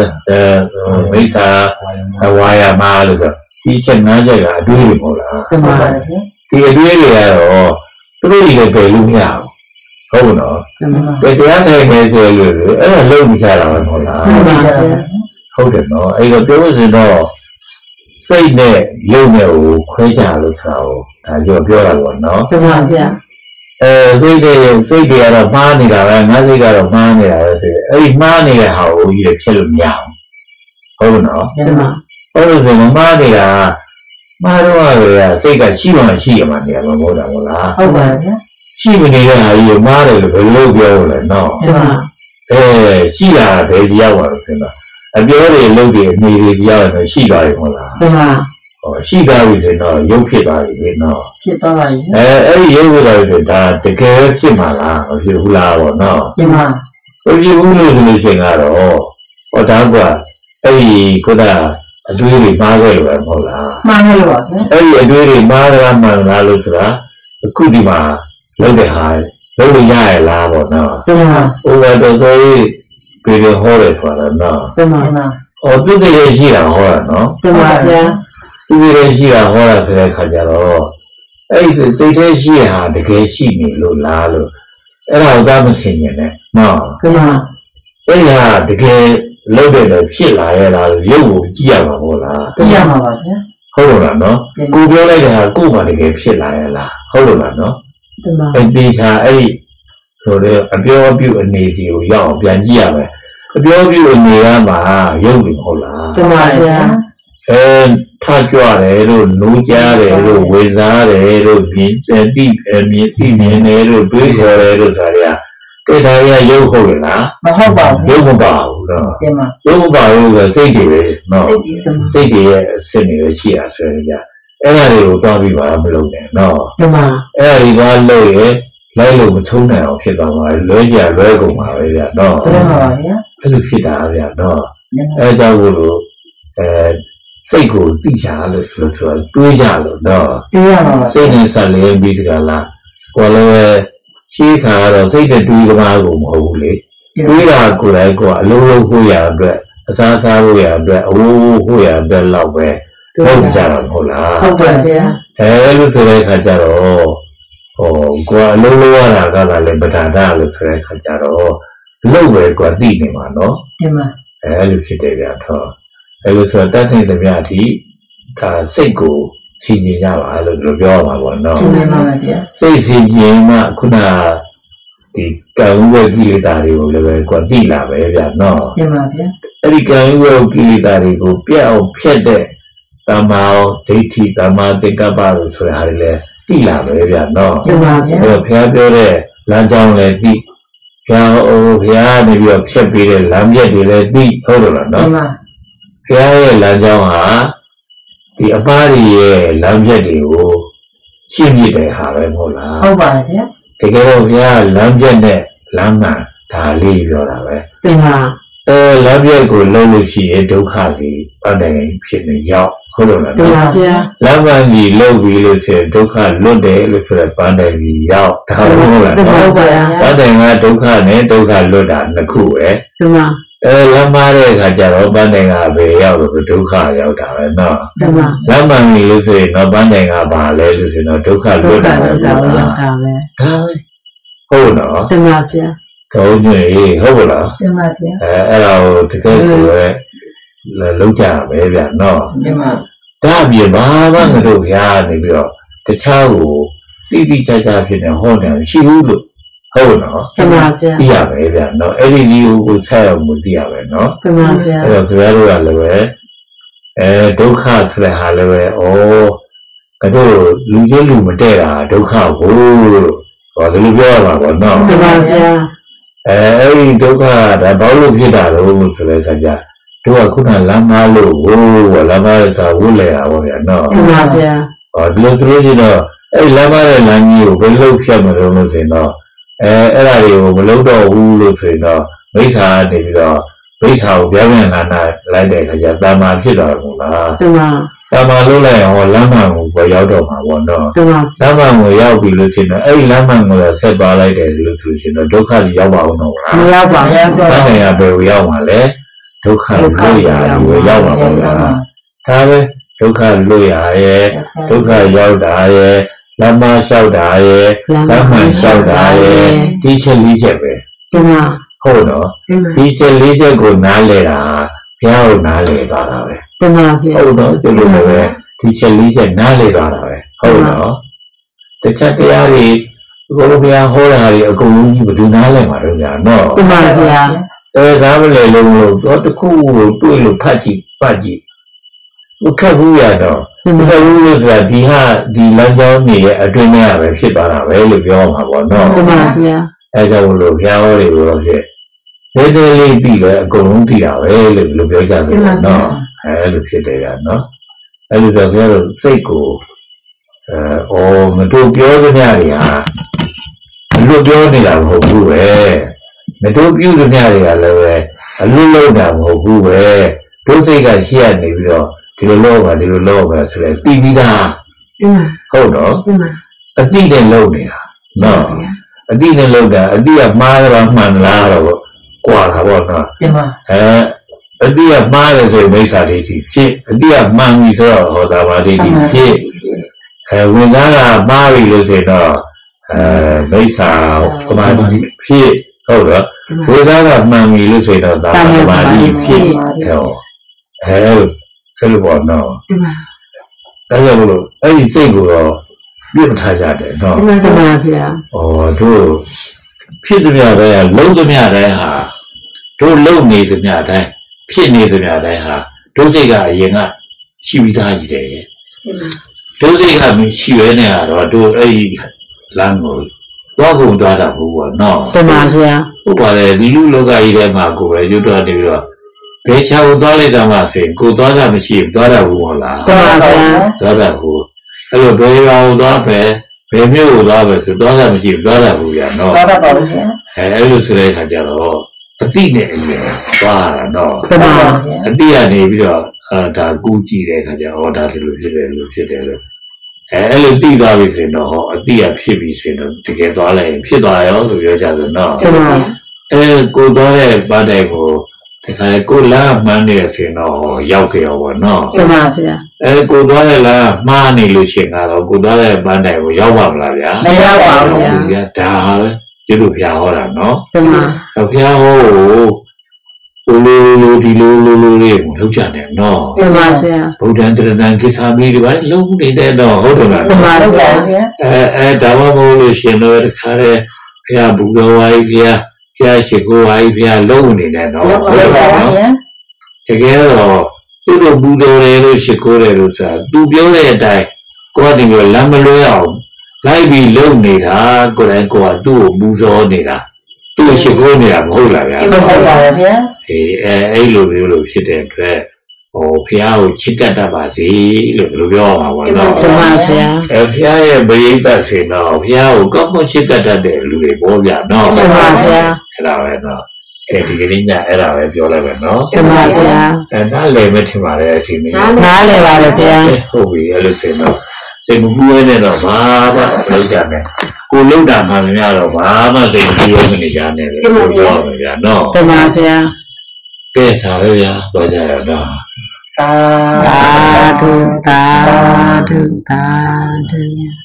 ဝါယာမလို့ဆိုဒီချက်၅ချက်ကအတွေးတွေမဟုတ်လားဒီမှာဗျာဒီအတွေးတွေကတော့သူတို့တွေပဲလို့မရဘူးဟုတ်နော်ဒီမှာဘယ်တရားနိုင်နေဆိုလို့အဲ့ဒါလုံးမချတာပဲမဟုတ်လားဒီမှာဗျာဟုတ်တယ်နော်အဲ့တော့ပြောလို့ဆိုတော့စိတ်နဲ့ရုပ်နဲ့ကိုခွဲခြားလို့ဆိုတာကိုဒါပြောတာပေါ့နော်ဒီမှာဗျာစိတ်တွေကတော့မှားနေတာပဲငါစိတ်ကတော့မှားနေတာပဲဆိုအဲ့ဒီမှားနေတဲ့ဟာကိုကြီးလည်းဖြစ်လို့မရဘူးဟုတ်နော်ဒီမှာဟုတ်လို့ဆိုမှားနေတာမှားတော့ရစိတ်ကရှိမှရှိရမှာနေရာမဟုတ်တာဟုတ်လားဟုတ်ပါတယ်ဗျာရှိမနေတဲ့ဟာကြီးကိုမှားတယ်လို့ဘယ်လိုပြောလဲနော်ဒီမှာရှိတာဘယ်တရားပါလို့ဆိုတော့အပြောတွေလုပ်တွေအမိတွေတရားတွေရှိသွားတယ်ဟုတ်လားဒီမှာရှိသွားပြီဆိုတော့ရုပ်ဖြစ်သွားပြီနော်ဖြစ်သွားပါပြီအဲ့ဒီရုပ်ကတော့ဒါတကယ်ဖြစ်မှာလားမဖြစ်ဘူးလားပေါ့နော်ဒီမှာမဖြစ်ဘူးလို့ဆိုလို့ရှိရင်ကတော့ဟောဒါကအဲ့ဒီခုနအတွေးတွေမှားခဲ့လို့ပဲမဟုတ်လားမှန်လို့ပါဗျာအဲ့ဒီအတွေးတွေမှားတာမှန်လားလို့ဆိုတာအခုဒီမှာလုပ်တဲ့ဟာလုပ်လို့ရရလားပေါ့နော်ဒီမှာဟိုကတော့ဆိုရင်ပြေဟောတယ်ဆိုတာနော်ဒီမှာသူတည်းရှိတာဟောတာနော်ဒီမှာဗျာသူတည်းရှိတာဟောတာဆိုတဲ့ခါကျတော့အဲ့ဒီစိတ်ထဲရှိရဟာတကယ်ရှိနေလို့လားလို့အဲ့ဒါကိုသာမသိနေနဲ့နော်ဒီမှာအဲ့ဒါတကယ်လုပ်တဲ့လို့ဖြစ်လာရလားရုပ်ကိုကြည့်ရမှာဟုတ်လားသိရမှာပါဗျာဟုတ်လို့လားနော်ကိုပြောလိုက်တာကို့မှာတကယ်ဖြစ်လာရလားဟုတ်လို့လားနော်ဒီမှာအဲ့ဒီချာအဲ့ဒီဆိုတော့အပြောအပြုအနေစီကိုရောက်အောင်ပြန်ကြည့်ရမယ်အပြောအပြုအနေကမှာရုပ်တွေဟုတ်လားဒီမှာဗျာထကြွတယ်လို့နိုးကြတယ်လို့ဝေစားတယ်လို့မြင်သိမြင်တယ်လို့တွေးခေါ်တယ်လို့ဆိုတာကဲဒါရရုပ်ဟုတ်လားမဟုတ်ပါဘူးရုပ်မပါဘူးနော်ဒီမှာရုပ်မပါဘူးဆိုစိတ်တွေပဲနော်စိတ်တွေရဲ့အစစ်တွေပဲရှိရဆိုရင်ကြအဲ့ဒါတွေကိုတောင်းပြီးပါမလုပ်နဲ့နော်ဒီမှာအဲ့ဒီကလို့ရလိုက်လို့မချုံးနိုင်အောင်ဖြစ်သွားမှာလွဲကြလွဲကုန်ပါပဲဗျာနော်ဒီမှာပါဗျာအဲ့လိုဖြစ်တာဗျာနော်အဲကြောင့်လို့စိတ်ကိုသိချလို့ဆိုတော့တွေးကြလို့နော်သိရမှာပါစိတ်နဲ့ဆက်လင်းပြီးတကလားကိုလည်းရှိခါတော့စိတ်နဲ့တွေးကြမှာကိုမဟုတ်ဘူးလေတွေးတာကိုယ်လည်းကိုအလုံးလုံးကိုရအတွက်အစားစားလို့ရအတွက်အဝိုးကိုရအတွက်လောက်ပဲဟုတ်ကြတော့ဟုတ်လားဟုတ်ပါဗျာလို့ဆိုတဲ့အခါကျတော့ကိုအလုံးလုံးရတာကလည်းပဋ္ဌာန်းလို့ဆိုတဲ့အခါကျတော့ lâu về quả tị này mà nó တင်ပါ lúc khi đấy là thôi lúc sau ta thấy tụi nhà thì ta xây cổ xin gì nhau à lúc đó mà bọn nó တင်ပါပါဗျာ xây xin gì mà cũng là thì càng quay kia ta thì cũng là quả tị là vậy vậy nó တင်ပါဗျာအဲ့ဒီကံဝေကိလေသာတွေကိုပြတ်အောင်ဖြတ်တဲ့တမာဒိဋ္ဌိတမာသင်္ကပ္ပလို့ဆိုတာဟာလေသိလာပဲဗျာနော်တင်ပါဗျာအဲ့တော့ဘုရားပြောတဲ့လမ်းကြောင်းလည်းသိဘုရားနေပြီးတော့ဖြတ်ပြီးတဲ့လမ်းမြတ်တွေလည်းသိဟုတ်တယ်လားတင်နော်ပါဘုရားရဲ့လမ်းကြောင်းဟာဒီအပါးတွေရဲ့လမ်းမြတ်တွေကိုရှင်းပြတဲ့ဟာပဲမဟုတ်လားဟုတ်ပါဗျာတကယ်တော့ဘုရားလမ်းမြတ်နဲ့လမ်းမှန်ဒါလေးပြောတာပဲတင်ပါလမ်းပြက်ကိုလုံးလို့ရှိရင်ဒုက္ခကြီးပတ်တယ်ဖြစ်နေရောက်ဟုတ်လို့လားတင်ပါဗျာလမ်းမှန်ကြီးလုံးပြီးလို့ဆိုရင်ဒုက္ခလွတ်တယ်လို့ဆိုရပန်းတယ်ကြီးရောက်ဒါဟုတ်လားတင်ပါဗျာပတ်တယ်ကဒုက္ခနဲ့ဒုက္ခလွတ်တာနှစ်ခုပဲတင်ပါလမ်းမတဲ့အခါကျတော့ပန်းတယ်ကပဲရောက်လို့ဒုက္ခရောက်တာပဲနော်တင်ပါလမ်းမှန်ကြီးလို့ဆိုရင်တော့ပန်းတယ်ကဘာလဲလို့ဆိုရင်တော့ဒုက္ခလွတ်တာပဲဒါဒါပဲဟုတ်နော်တင်ပါဗျာတော့ညဟုတ်လားတင်ပါဗျာအဲ့ဒါကိုတကယ်ကိုပဲလုံးကြပဲဗျာနော်တင်ပါဒါအပြင်ဘာမှမလုပ်ဗျာနေပြီးတော့တခြားကိုတိတိကျကျဖြစ်နေဟောတယ်ရှိဘူးလို့ဟုတ်နော်တင်ပါဗျာသိရပဲဗျာနော်အဲ့ဒီဒီကိုဆက်အောင်မသိရပဲနော်တင်ပါဗျာအဲ့တော့ကြွားလို့ရလည်းပဲဒုက္ခဆိုတဲ့ဟာလည်းပဲဩတို့လူချင်းလူမတည့်တာဒုက္ခကိုလို့ဟောဒီလိုပြောရမှာပေါ့နော်တင်ပါဗျာအဲ့ဒီဒုက္ခဒါဘာလို့ဖြစ်တာလို့ဆိုတဲ့အခါကျတို့ကခုနလမ်းမလို့ဟိုလမ်းမရတာဝုလဲတာပေါ့ဗျာနော်တင်ပါဗျာဒီလိုဆိုရင်တော့အဲ့လမ်းမတဲ့လမ်းကြီးကိုဘယ်လိုဖြတ်မလို့လို့ဆိုရင်တော့အဲ့ဒါတွေကိုမလုပ်တော့ဘူးလို့ဆိုရင်တော့မိစ္ဆာနေပြီးတော့မိစ္ဆာကိုပြောင်းပြန်လာလိုက်တဲ့အခါကျတာမာဖြစ်တော့ဘူးလားတင်ပါတာမာလို့လိုက်အောင်လမ်းမကိုပေါ်ရောက်တော့မှာပေါ့နော်တင်ပါလမ်းမကိုရောက်ပြီလို့ရှိရင်အဲ့ဒီလမ်းမကိုဆက်သွားလိုက်တယ်လို့ဆိုရင်တော့ဒုက္ခကြီးရောက်ပါအောင်တော့လားမရောက်ပါဘူး။ဘာနဲ့ရပဲရောက်မှာလဲဒုက္ခလို့ရကိုရောက်ပါဘူးလား။ဒါပဲဒုက္ခလို့ရရဲ့ဒုက္ခရောက်တာရဲ့လမ်းမလျှောက်တာရဲ့လမ်းမှန်လျှောက်တာရဲ့ဒီချက်လေးချက်ပဲတင်ပါဟုတ်တော့တင်ပါဒီချက်လေးချက်ကိုနားလဲတာဘုရားကိုနားလဲသွားတာပဲတင်ပါဗျာဟုတ်တော့ဒီလိုပဲဒီချက်လေးချက်နားလဲသွားတာပဲဟုတ်တော့တခြားတရားတွေဘုရားဟောတာတွေအကုန်လုံးကြီးဘယ်သူနားလဲမှာတော့ညာနော်တင်ပါဗျာဒါမလဲလို့တော့တခုကိုတွေ့လို့ဖတ်ကြည့်ပတ်ကြည့်မခက်ဘူးရတော့ဒီလိုလို့ဆိုတာဒီလမ်းကြောင်းကြီးရဲ့အတွင်းထဲပဲဖြစ်သွားတာပဲလို့ပြောမှာပေါ့နော်တင်ပါဗျာအဲကြောင့်လို့ဘုရားဟောတွေကိုတော့ဖြစ်ဒေဒေလေးပြီးလဲအကုန်လုံးပြီးတာပဲလို့ပြောကြတယ်နော်အဲလိုဖြစ်တယ်ကနော်အဲလိုဆိုတော့စိတ်ကိုမတို့ပြောကြရတွေဟာအလွတ်ပြောနေတာမဟုတ်ဘူးပဲမတို့ပြုကြရတွေကလည်းပဲအလွတ်လုံးတာမဟုတ်ဘူးပဲတို့စိတ်ကရှိရနေပြီးတော့ဒီလိုလောပါဆိုလဲပြီးပြီးသားတင်ပါဟုတ်တော့တင်ပါအတိနဲ့လုံးနေတာနော်အတိနဲ့လုံးတာအတိကမှားတော့မှန်လားတော့ကွာတာပေါ့နော်တင်ပါအတိကမှားတယ်ဆိုရင်မိစ္ဆာဒိဋ္ဌိဖြစ်အတိကမှန်ပြီဆိုတော့ဟောတာပါဒိဋ္ဌိဖြစ်ဝင်သားကမှားပြီလို့ဆိုတော့မိစ္ဆာသမာဓိဖြစ်ဟုတ်တော့ဝင်သားကမှန်ပြီလို့ဆိုတော့သမာဓိဖြစ်ဆက်လို့ပေါ့နော်တင်ပါဒါကြောင့်မလို့အဲ့ဒီစိတ်ကိုတော့ပြတ်ထားကြတယ်နော်တင်ပါဗျာတို့ဖြစ်သမျှတိုင်းလုံးသမျှတိုင်းဟာတို့လုံနေသမျှတိုင်းဖြစ်နေသမျှတိုင်းဟာတို့စိတ်ကအရင်ကရှိပြီးသားကြီးတယ်တို့စိတ်ကမရှိရဲနေတော့တို့အဲ့ဒီလမ်းကိုသွားကုန်သွားတာဘူးပေါ့နော်တင်ပါဗျာဟုတ်ပါလေဒီလူလောကကြီးထဲမှာကိုယ်ပဲရွတ်တော့နေပြီးတော့ဘယ်ချောင်းသွားလိုက်တာမှဆိုရင်ကိုသွားတာမရှိဘူးသွားတာဘူးဟုတ်လားတင်ပါဗျာသွားတာဘူးအဲ့လိုဘယ်ရောသွားပဲဘယ်မျိုးကိုသွားပဲဆိုသွားတာမရှိဘူးသွားတာဘူးရနော်တော်တော်ပါဗျာအဲ့လိုဆိုတဲ့အခါကျတော့အတိနဲ့အမြင်သွားတာနော်တင်ပါဗျာအတိကနေပြီးတော့ဒါကူးကြည့်တဲ့အခါကျတော့ဒါဒီလိုဖြစ်တယ်လို့ဖြစ်တယ်လို့အဲ့လိုတိသွားပြီဆိုရင်တော့အတိကဖြစ်ပြီဆိုရင်တော့တကယ်သွားလိုက်ရင်ဖြစ်သွားရောလို့ပြောကြတယ်နော်တင်ပါကိုသွားတဲ့ပတ်တိုင်ကိုတခါကိုလာမှန်းနေဆိုရင်တော့ရောက်ကြရောပေါ့နော်တင်ပါဗျာကိုသွားတဲ့လားမှားနေလို့ရှိရင်ကတော့ကိုသွားတဲ့ပတ်တိုင်ကိုရောက်ပါမလားဗျာမရောက်ပါဘူးဗျာဒါပဲကျေးဇူးဖျားဟောတာနော်တမဖျားဟောကိုလိုဒီလိုလေးလောက်ကြတယ်နော်တမဗျာဗုဒ္ဓံတရဏံကိသာမီဒီဘာလုံးနေတဲ့တော့ဟုတ်တယ်လားတမဗျာဒါမှမဟုတ်လို့ရှင်တော့တခါတည်းဖျားဘူတော်ဝါကြီးဖျားရှိခိုးဝါကြီးဖျားလုံးနေတယ်နော်ဟုတ်တယ်နော်တကယ်တော့သူ့လိုဘူတော်တယ်လို့ရှိခိုးတယ်လို့ဆိုတာသူပြောတဲ့အတိုင်းကိုယ်ကဒီလိုလမ်းမလွဲအောင်လိုက်ပြီးလုံနေတာကိုယ်တိုင်ကိုယ်ကသူ့ကိုပူဇော်နေတာသူ့ရှိခိုးနေတာမဟုတ်လားဗျာဟုတ်ပါရဲ့ဗျာအဲ့လိုမျိုးလို့ဖြစ်တဲ့အတွက်ဟိုဖျားကိုချစ်တတ်တတ်ပါစေလို့ပြောရမှာပါနော်တမဗျာဖျားရဲ့ပရိသတ်ဆိုတော့ဖျားကိုကောင်းကောင်းချစ်တတ်တဲ့လူတွေပေါ်ပြနော်တမဗျာအဲ့ဒါပဲနော်ဒီကနေ့ညအဲ့ဒါပဲပြောလိုက်ပဲနော်တမဗျာနားလည်းမထင်ပါနဲ့အစီအမင်းနားလေပါလေဗျာဟုတ်ပြီအဲ့လိုဆိုတော့စိတ်မပူရဲနဲ့တော့ဘာမှမလုပ်ကြနဲ့ကိုလုံးတာမှမရတော့ဘာမှစိတ်မပူရဲမနေကြနဲ့လေပြောရမယ်ဗျာနော်တမဗျာကဲထားပဲဗျာတော့ကြရတော့သာဓုသာဓုသာဓု